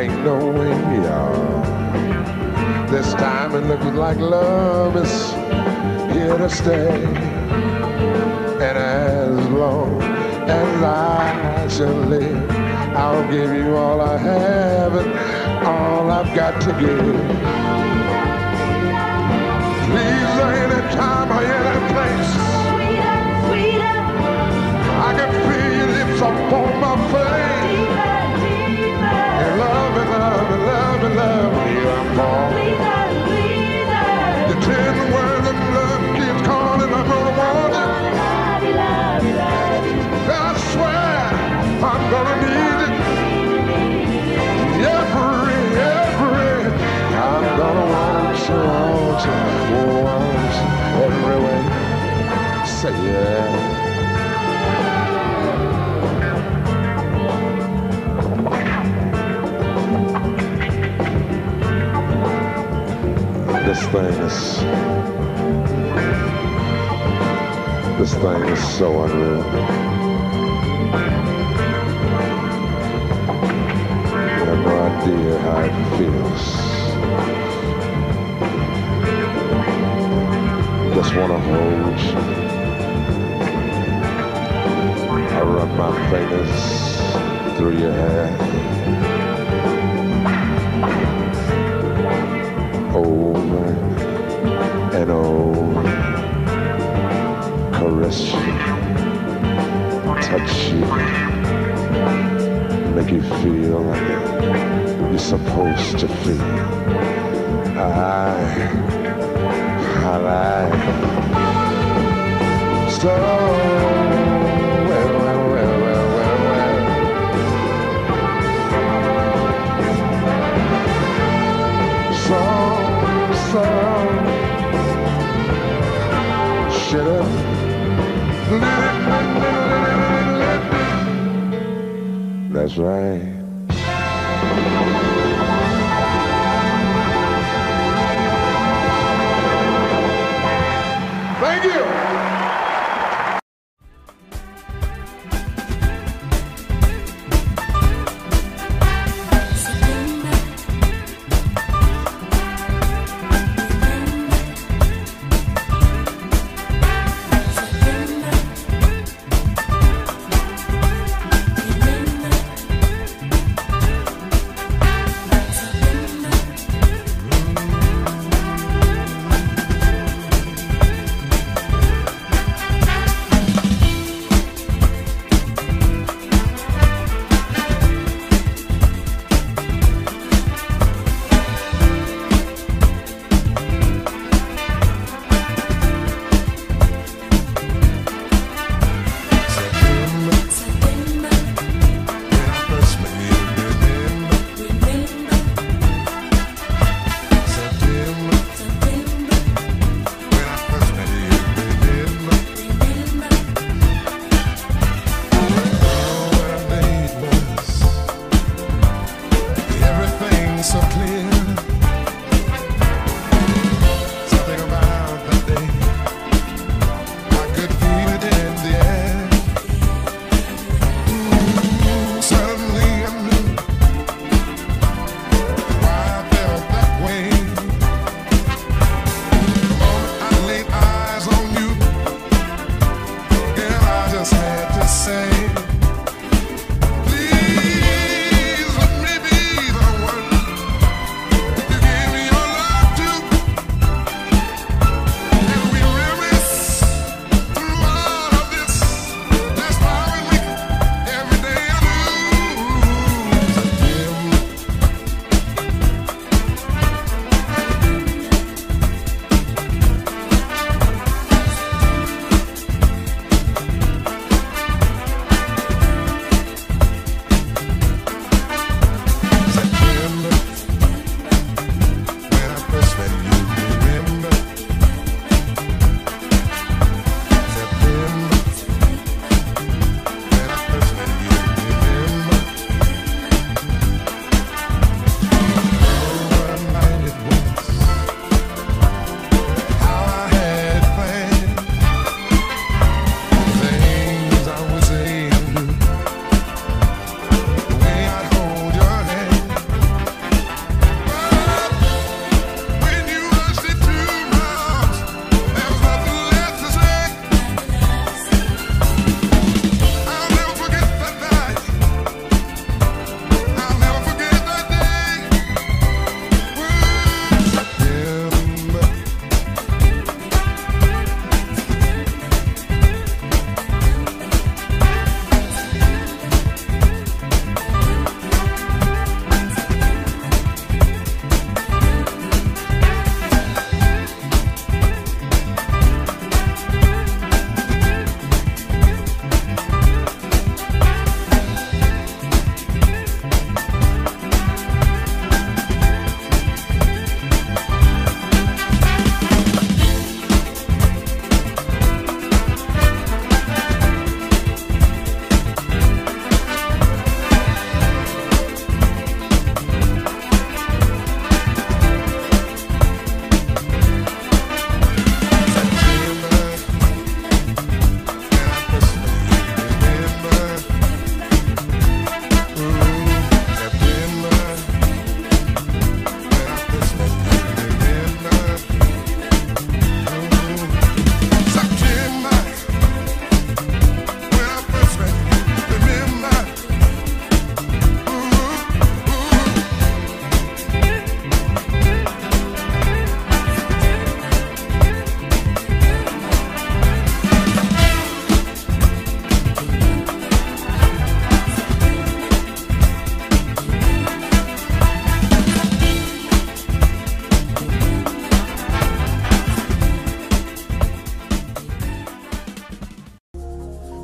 ain't no way out. This time it looks like love is here to stay. And as long as I shall live, I'll give you all I have and all I've got to give. Please, any time or any place, I can feel your lips upon my face. And love and love and love and love, here I'm falling. The ten words of love keeps calling, I'm gonna want it. I swear I'm gonna need it. Every, every, I'm gonna want you, want you, want you, every way. Say yeah. This thing is, this thing is so unreal. You have no idea how it feels. Just wanna hold you. I run my fingers through your hair. Over and over, caress you, touch you, make you feel like you're supposed to feel. I, I like so well, well, well, well, well, well. So. Shut up. That's right. Thank you.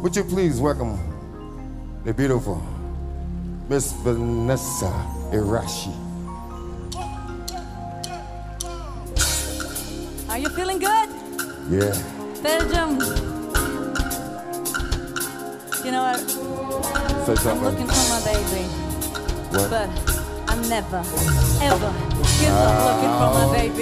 Would you please welcome the beautiful Miss Vanessa Irashi. Are you feeling good? Yeah. Belgium. You know what? Say I'm something. looking for my baby. What? But I never, ever give up looking for my baby.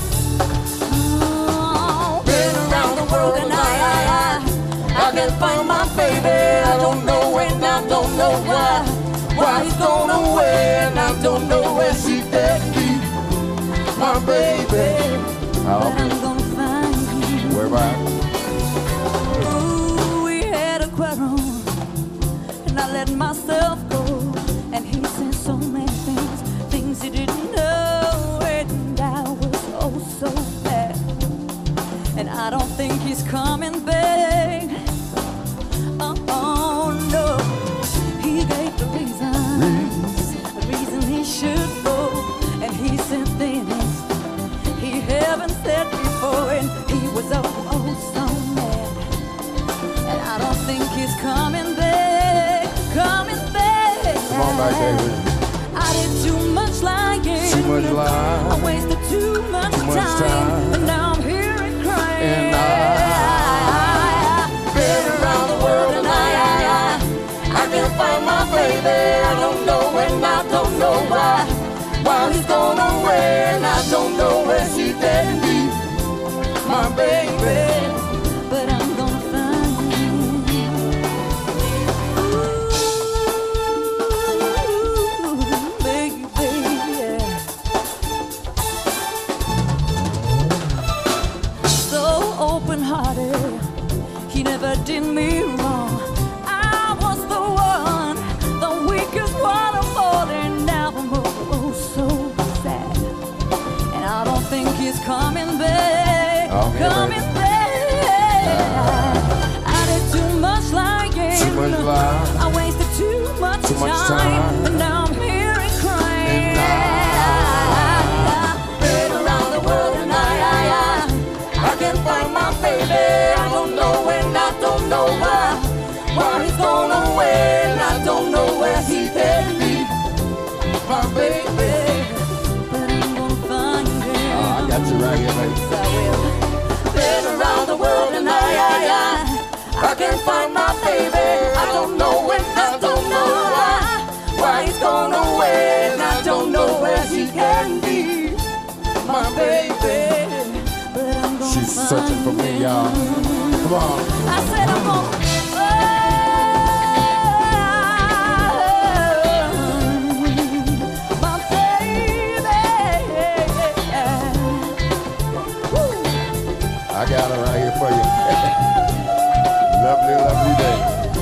Oh, been around the world and I, I, I, I can't find my baby. I don't know when, I don't know why. Why he's gone away and I don't know where she can be. My baby. Oh, But I'm gonna find you. where about? Ooh, we had a quarrel, and I let myself go. And he said so many things, things he didn't know, and I was oh so bad. And I don't think he's coming back. Oh, oh no, he gave the reasons, the reason he should go, and he said things he haven't said before, and he was oh, oh so mad. And I don't think he's coming back, coming back. Come on back, David. I did too much lying. Too much lying. I wasted too much, Too much time. time. And now I'm here and crying. And I- I've been around the world and I, I, I, I can't find my baby. I don't know and I don't know why. Why he's gone away and I don't know where she can be. My baby. But I'm gonna find you. Ooh, baby, yeah. So open-hearted, he never did me wrong. I was the one, the weakest one of all, and now I'm oh, oh so sad. And I don't think he's coming back, Oh, yeah, coming baby. back. I did too much lying. Too much lying. I wasted too much, Too much time, time. and now I'm here and crying. And I've been around the world and I, I, I, I can't find my baby. I don't know and I don't know why. Why he's gone away and I don't know where he can be. My baby, but I'm gonna find him. Oh, I got you right here, baby. Yes, I will. Been around the world and I, I, I, I can't find my baby. I don't know when, I don't know why. Why he's gone away and I don't know where he can be. My baby, but I'm gonna She's find searching for me, y'all. Come on. I said I'm gonna find my baby. Woo. I got her right here for you. Lovely, lovely day.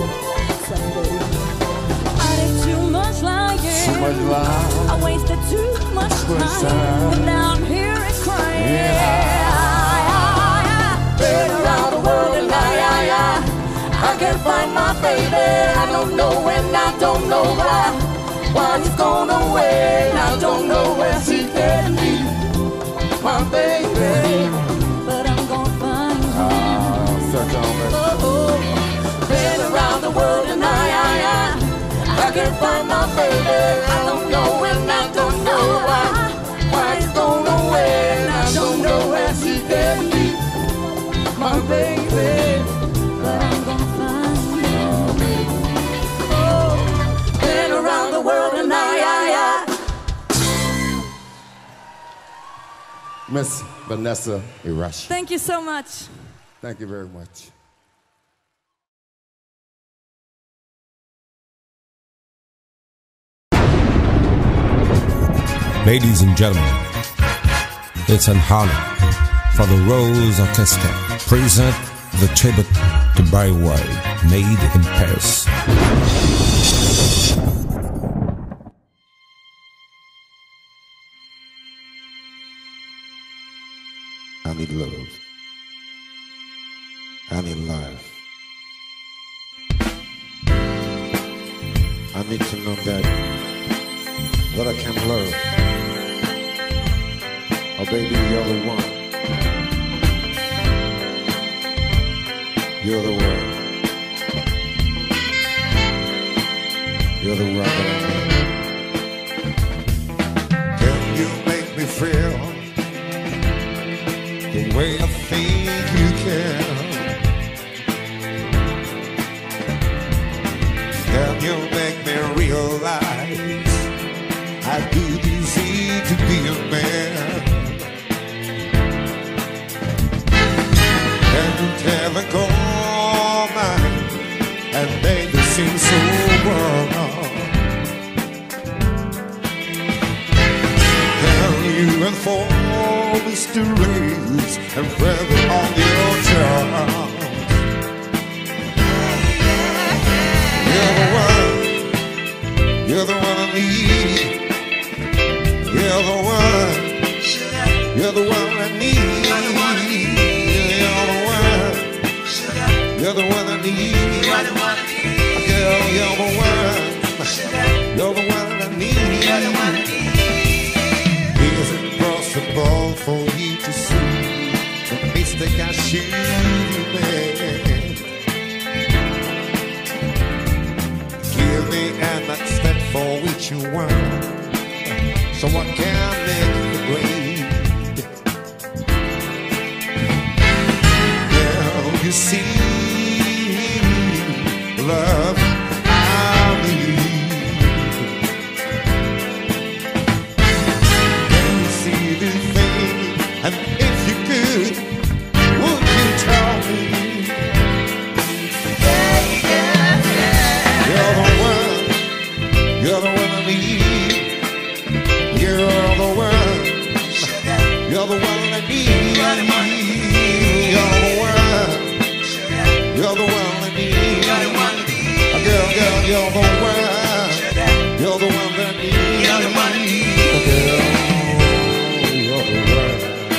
I did too much lying. Too much lying. I wasted too much Too much time. time. And now I'm here and crying. Yeah. Been around the world and I, I, I, I can't find my baby. I don't know when, I don't know why. Why he's gone away and I don't know where she can be. My baby, but I'm gonna find you. Ah, search on me. Oh, been around the world and I, I, I, I can't find my baby. I don't know and I don't know why. Why he's gone away and I don't know where she can be. My baby, but I'm gonna find you. Oh, been around the world and I, I, I. Miss Vanessa Irashi. Thank you so much. Thank you very much. Ladies and gentlemen, it's an honor for the Rose Orchestra present the tribute to Barry White, made in Paris. I need love. I need life. I need to know that that I can love. Oh baby, you're the one. You're the one. You're the one that I need. Can you make me feel the way I think you can? Can you make me realize how good it's easy to be a man? Can you tell a cold mind and make it seem so wrong? Can you unfold mysteries and feather on your charm? You're the one, you're the one I need. You're the one, you're the one I need. You're the one, you're the one I need. Girl, you're the one, you're the one I need. Is it possible for you to see the mistake I should have made? Give me an extent for which you want, so I can make it great. Girl, you see, love, I need. Can you see the thing? And if you could, would you tell me? You're the one, you're the one I need. You're the one, you're the one I need. You're the one, you're the one I need. Girl, girl, you're the one, you're the one that I need. Girl, you're the one.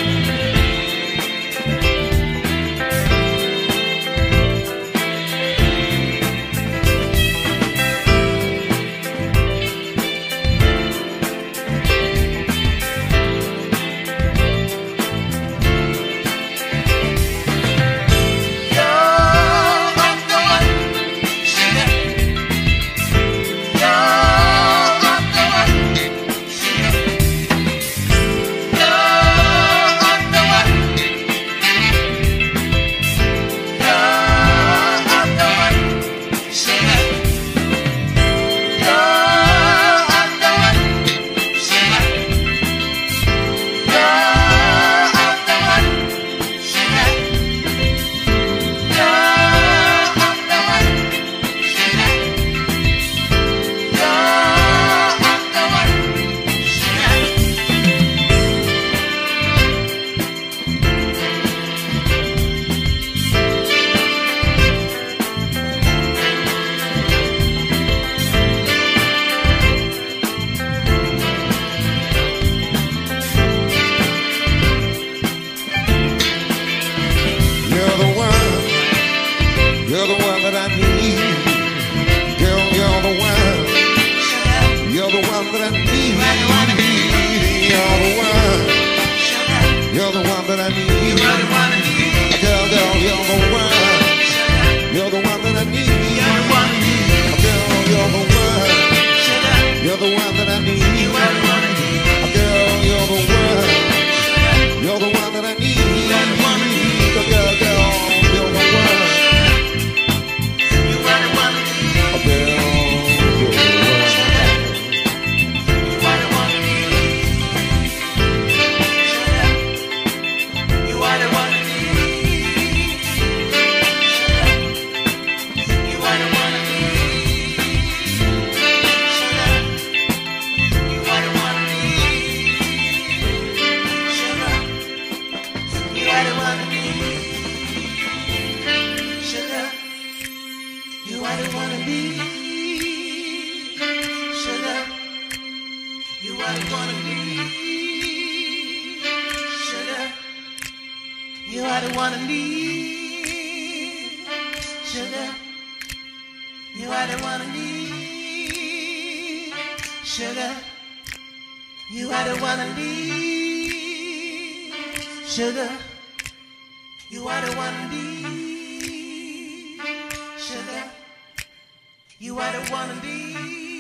You're the one that I need. Girl, you're the one. You're the one that I need. You're the one. You're the one that I need. Girl, girl, you're the one. You're the one that I need. Girl, you're the one. You're the one that I need. Girl, you're the one. You're the one that I need. Girl, girl, you're the one. You are the one I need, sugar. You are the one I need, sugar. You are the one I need, sugar. You are the one I need, sugar. You are the one I need.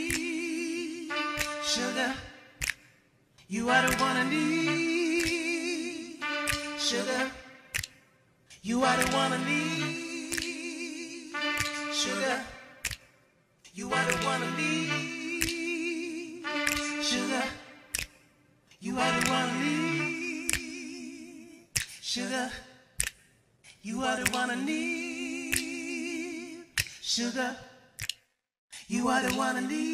Sugar, you are the one I need. Sugar, you are the one I need. Sugar, you are the one I need. Sugar, you are the one I need. Sugar, you are the one I need. Sugar, you are the one I need.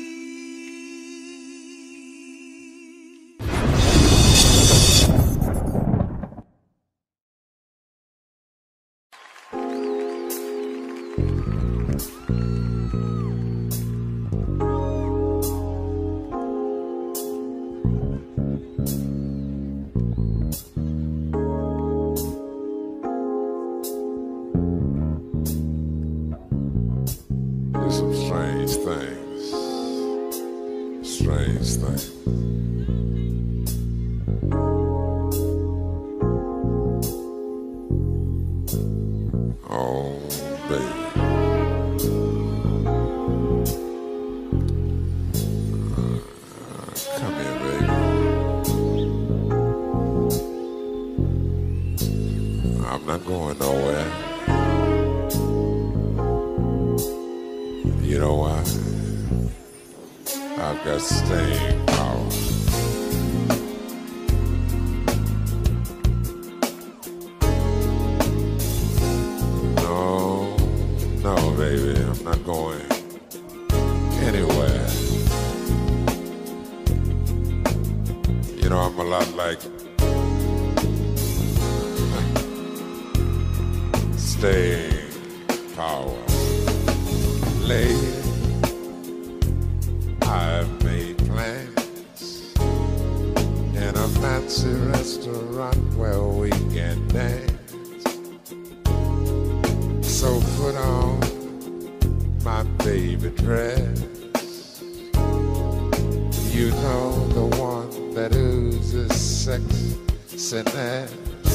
There's some strange things, strange things. Oh, baby. Uh, come here, baby. I'm not going nowhere. You know why? I've got staying power. No, no, baby, I'm not going anywhere. You know, I'm a lot like staying power. Lady, I've made plans in a fancy restaurant where we can dance. So put on my baby dress. You know, the one that oozes sexiness.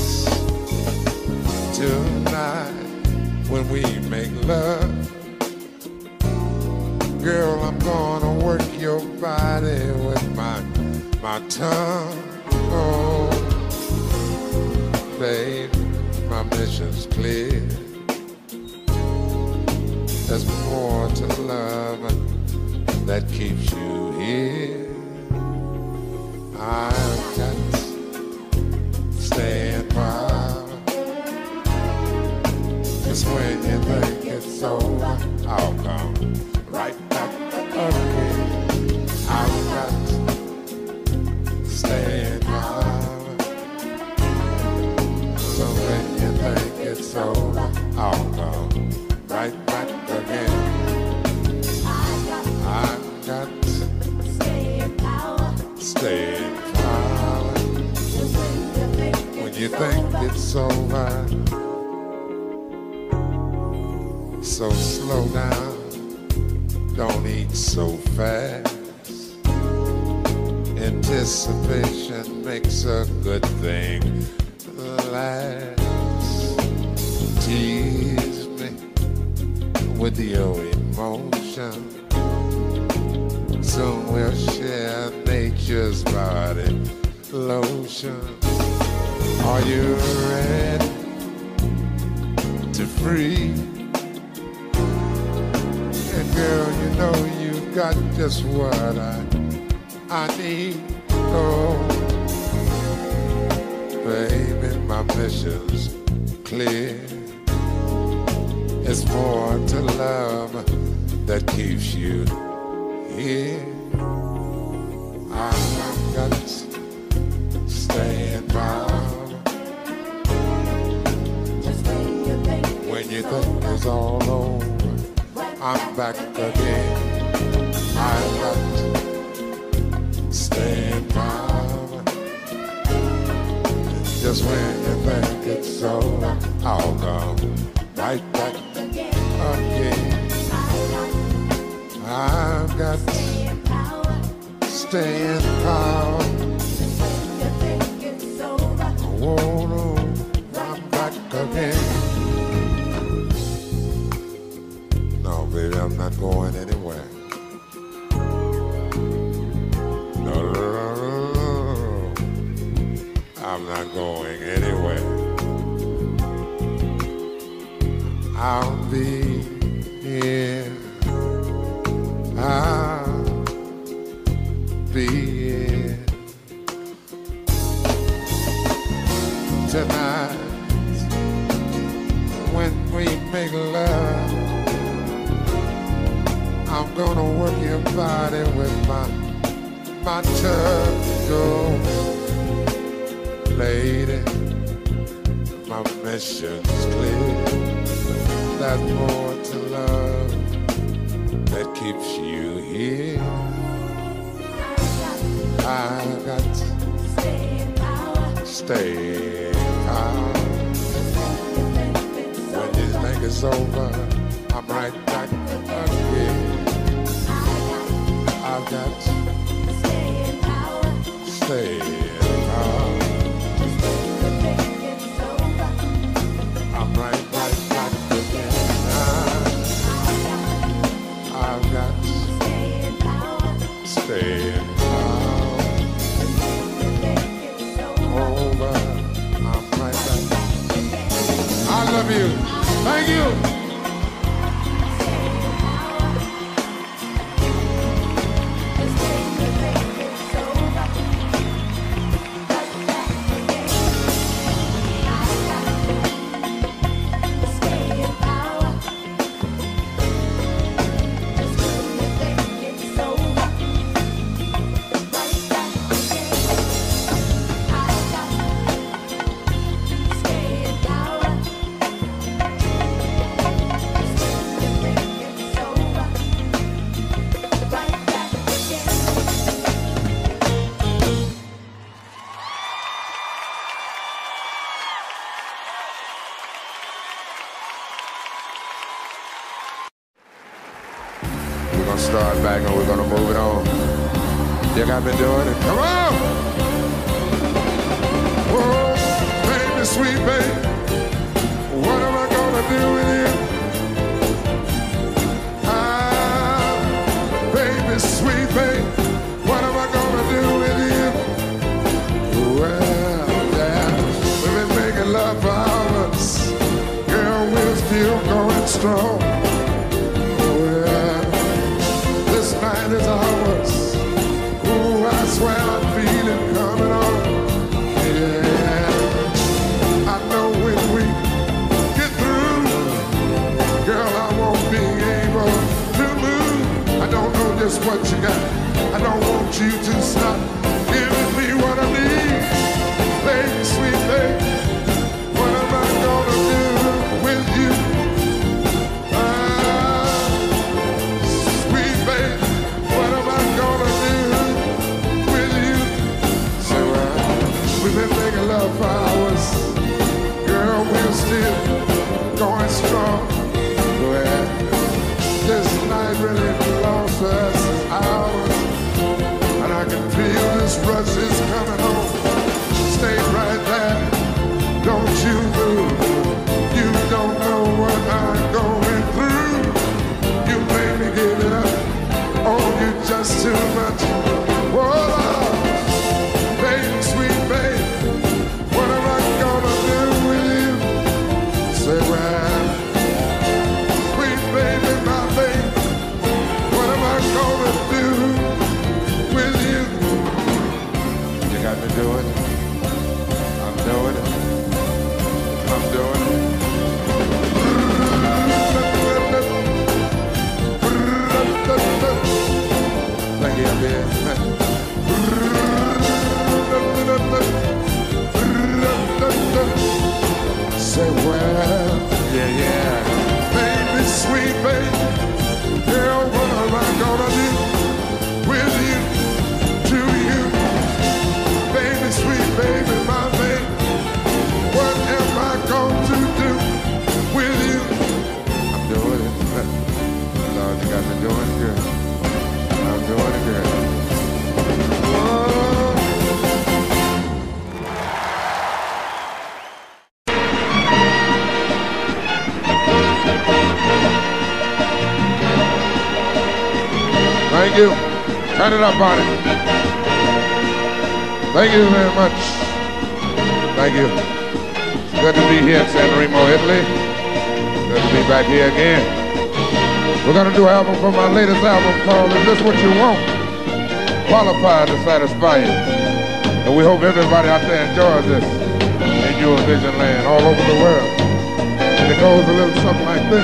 Tonight, when we make love, girl, I'm gonna work your body with my my tongue. Oh, babe, my mission's clear. There's more to love that keeps you here. I've got staying power. Just when you think it's over, I'll come right back again. I've got staying power. So when you think it's over, I'll come right back again. I've got staying power. Staying power. When you think it's over, so slow down. Don't eat so fast. Anticipation makes a good thing last. Tease me with your emotion. Soon we'll share nature's body lotion. Are you ready to free? And girl, you know you got just what I, I need. Oh, baby, my mission's clear. It's more to love that keeps you here. I've got staying power. When you think it's all over, I'm back again. I've got staying power. Just when you think it's over, I'll come right back again. I've got staying power. Whoa, no, I'm back again. No, baby, I'm not going anywhere. not going anywhere. I'll be here. I'll be here tonight when we make love. I'm gonna work your body with my my touch, oh, lady. My mission's clear. There's more to love that keeps you here. I got to stay in power. Stay in power. When you think it's over, I'm right back again. I've got to stay in power. Stay in power. I'm right, right back again. I've got to stay in power. Stay in power. Over. I'm right back. I love you. Thank you. We're gonna start back and we're gonna move it on. You got me doing it. Come on! Oh, baby, sweet baby, what am I gonna do with you? Ah, baby, sweet baby, what am I gonna do with you? Well, yeah, we've been making love for hours. Girl, we're still going strong. Night is ours. Ooh, I swear I'm feeling coming on. Yeah, I know when we get through, girl, I won't be able to move. I don't know just what you got. I don't want you to stop giving me what I need. Baby, sweet baby, what am I gonna do with you? Love for hours, girl, we're still going strong. Well, this night really belongs to us, it's ours, and I can feel this rush is coming on. Stay right there, don't you move. You don't know what I'm going through. You made me give it up. Oh, you're just too much. Whoa, baby, sweet baby. Say, well, sweet baby, my baby, what am I gonna do with you? You got me doing it. I'm doing it. I'm doing it. Thank you, man. Say, well, yeah, yeah. Baby, sweet baby, girl, what am I gonna do with you, to you? Baby, sweet baby, my baby, what am I going to do with you? I'm doing it. Lord, you got me doing it, girl. I'm doing it, girl. Whoa. Thank you. Turn it up on it. Thank you very much. Thank you. Good to be here in San Remo, Italy. Good to be back here again. We're going to do an album from my latest album called Is This What You Want? Qualified to Satisfy You. And we hope everybody out there enjoys this in Eurovision land all over the world. And it goes a little something like this.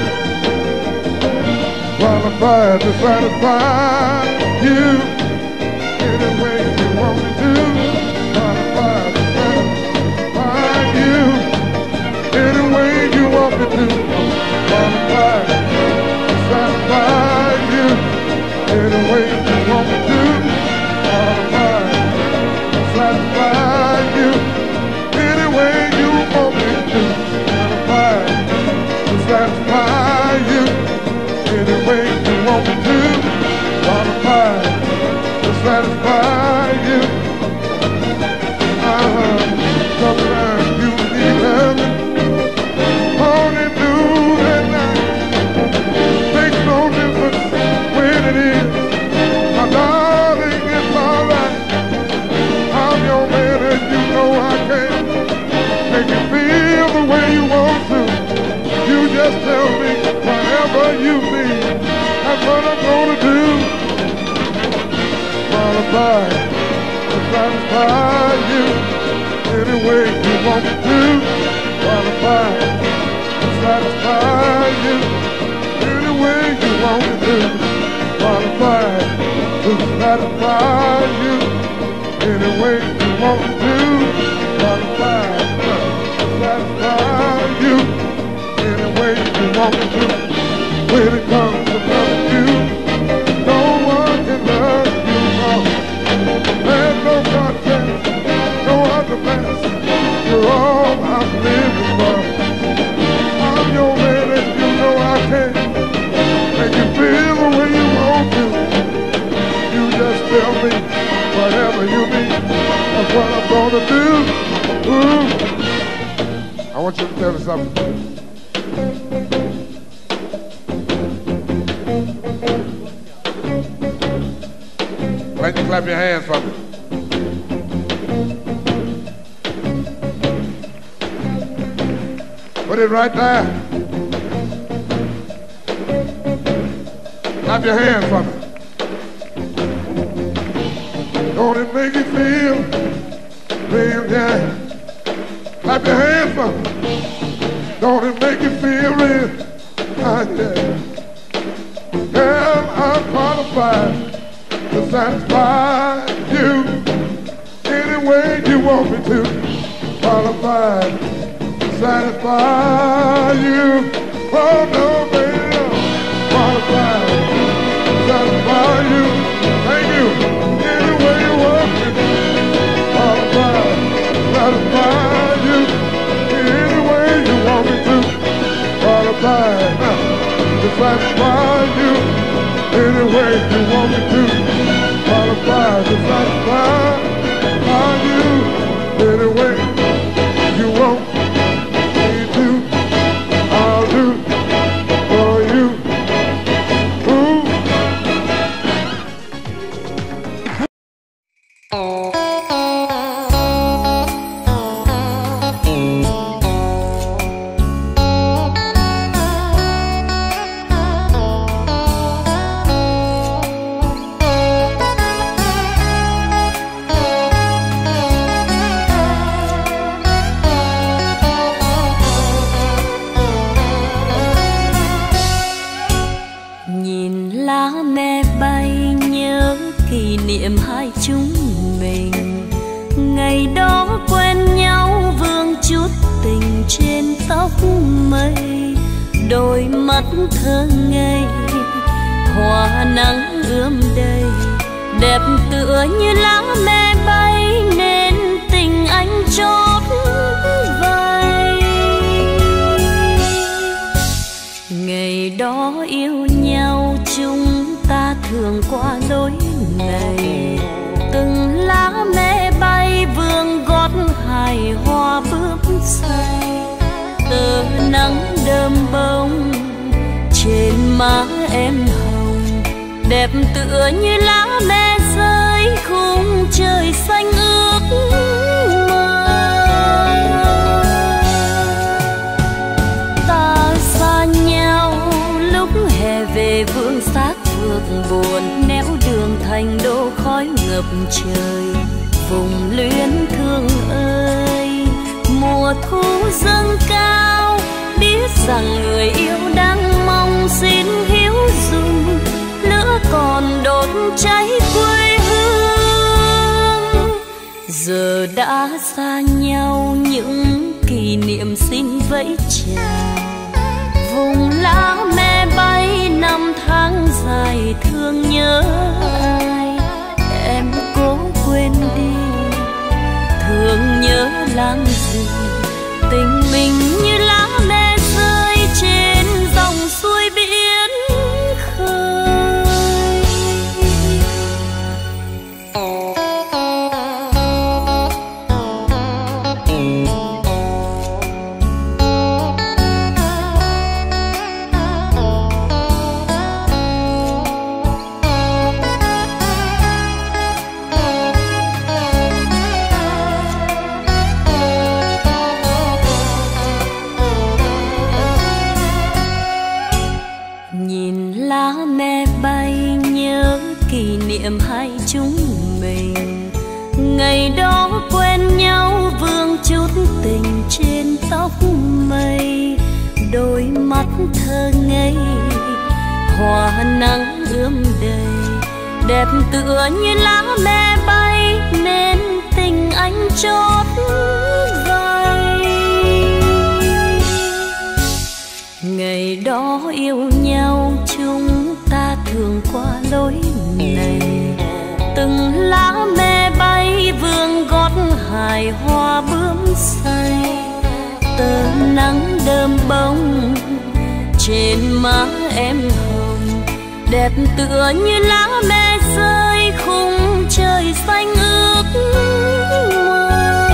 Qualified to satisfy you any way you want me to. Qualified to satisfy you any way you want me to. Qualified to satisfy you any way you want me to. Qualified to satisfy you any way you want me to. Qualified to satisfy you any way you want me to. Qualified to satisfy you. Uh-huh. Sometimes you need loving, morning, noon, and night. Makes no difference when it is. My darling, it's alright. I'm your man and you know I can make you feel the way you want to. You just tell me whatever you need, that's what I'm gonna do. Qualified to satisfy you any way you want me to. Qualified to satisfy you any way you want me to. Qualified to satisfy you any way you want me to. Qualified to satisfy you any way you want me to. When it comes to loving you, no one can love you more. There's no contest, no other best. You're all I'm living for. I'm your man and you know I can make you feel the way you want to. You just tell me whatever you need, that's what I'm gonna do. Ooh. I want you to tell me something. Why don't you clap your hands for me? Put it right there. Clap your hands for me. Don't it make you feel real good? Clap your hands for me. Don't it make you feel real? Ah, yeah. Girl, I'm qualified to satisfy you any way you want me to. Qualified to satisfy you. Oh no, baby, qualified to satisfy you. Thank you. Any way you want me to. Qualified to satisfy you any way you want me to. Qualified to satisfy you any way you want me to. Qualified to satisfy you any way you want me to. I'll do for you. Ooh. Nhìn lá me bay nhớ kỷ niệm hai chúng mình. Ngày đó quen nhau vương chút tình trên tóc mây. Đôi mắt thơ ngây hoa nắng ươm đầy. Đẹp tựa như lá me bay nên tình anh chót vây. Ngày đó yêu nhau chúng ta thường qua lối này. Từng lá me bay vương gót hài hoa bước say. Tờ nắng đơm bông trên má em hồng. Đẹp tựa như lá me rơi khung trời xanh ước mơ. thành đô khói ngập trời. Vùng luyến thương ơi, mùa thu dâng cao, biết rằng người yêu đang mong xin hiếu dung. Lửa còn đốt cháy quê hương, giờ đã xa nhau những kỷ niệm xin vẫy chào. Vùng lá me bay năm tháng dài thương nhớ ai, em cố quên đi thương nhớ làm gì. Tình mình như lá me rơi trên dòng suối biển khơi. Hai chúng mình ngày đó quen nhau, vương chút tình trên tóc mây. Đôi mắt thơ ngây hoa nắng ươm đầy, đẹp tựa như lá me bay nên tình anh chót vay. Ngày đó yêu nhau chúng ta thường qua lối này, từng lá me bay vương gót hài hoa bướm say. Tơ nắng đơm bông trên má em hồng, đẹp tựa như lá me rơi khung trời xanh ước mơ.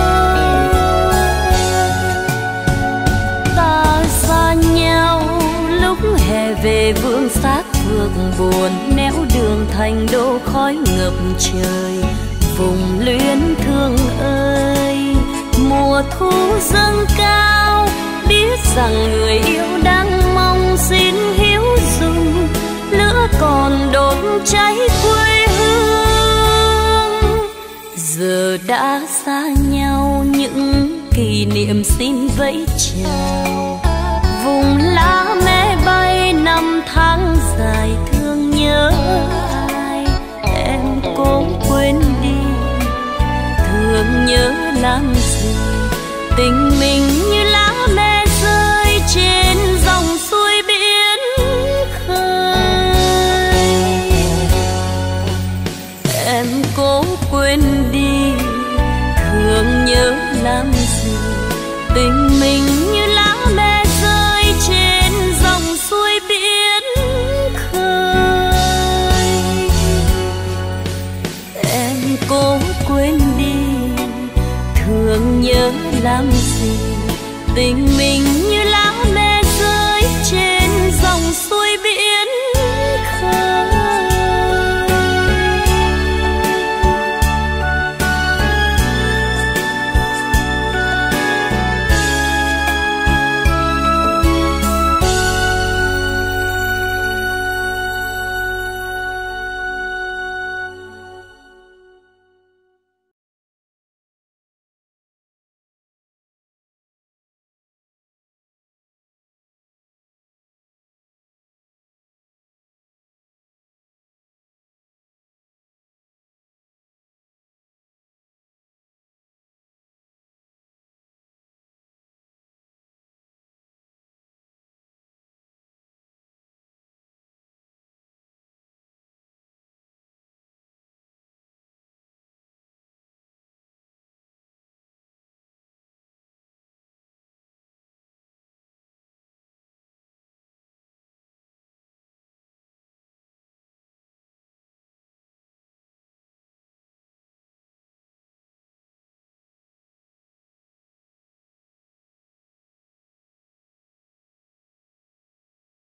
Ta xa nhau lúc hè về vương xác phượng buồn, néo đường thành đô khói ngập trời. Vùng luyến thương ơi, mùa thu dâng cao, biết rằng người yêu đang mong xin hiếu dung. Lửa còn đốt cháy quê hương, giờ đã xa nhau những kỷ niệm xin vẫy chào. Vùng lá me bay năm tháng dài thương nhớ ai, em cố quên đi thương nhớ làm gì. Tình mình như lá me rơi trên dòng suối biển khơi. Em cố quên đi thương nhớ làm gì. Tình mình như lá me rơi trên dòng suối biển khơi. Em cố quên đi thương nhớ làm gì. Tình mình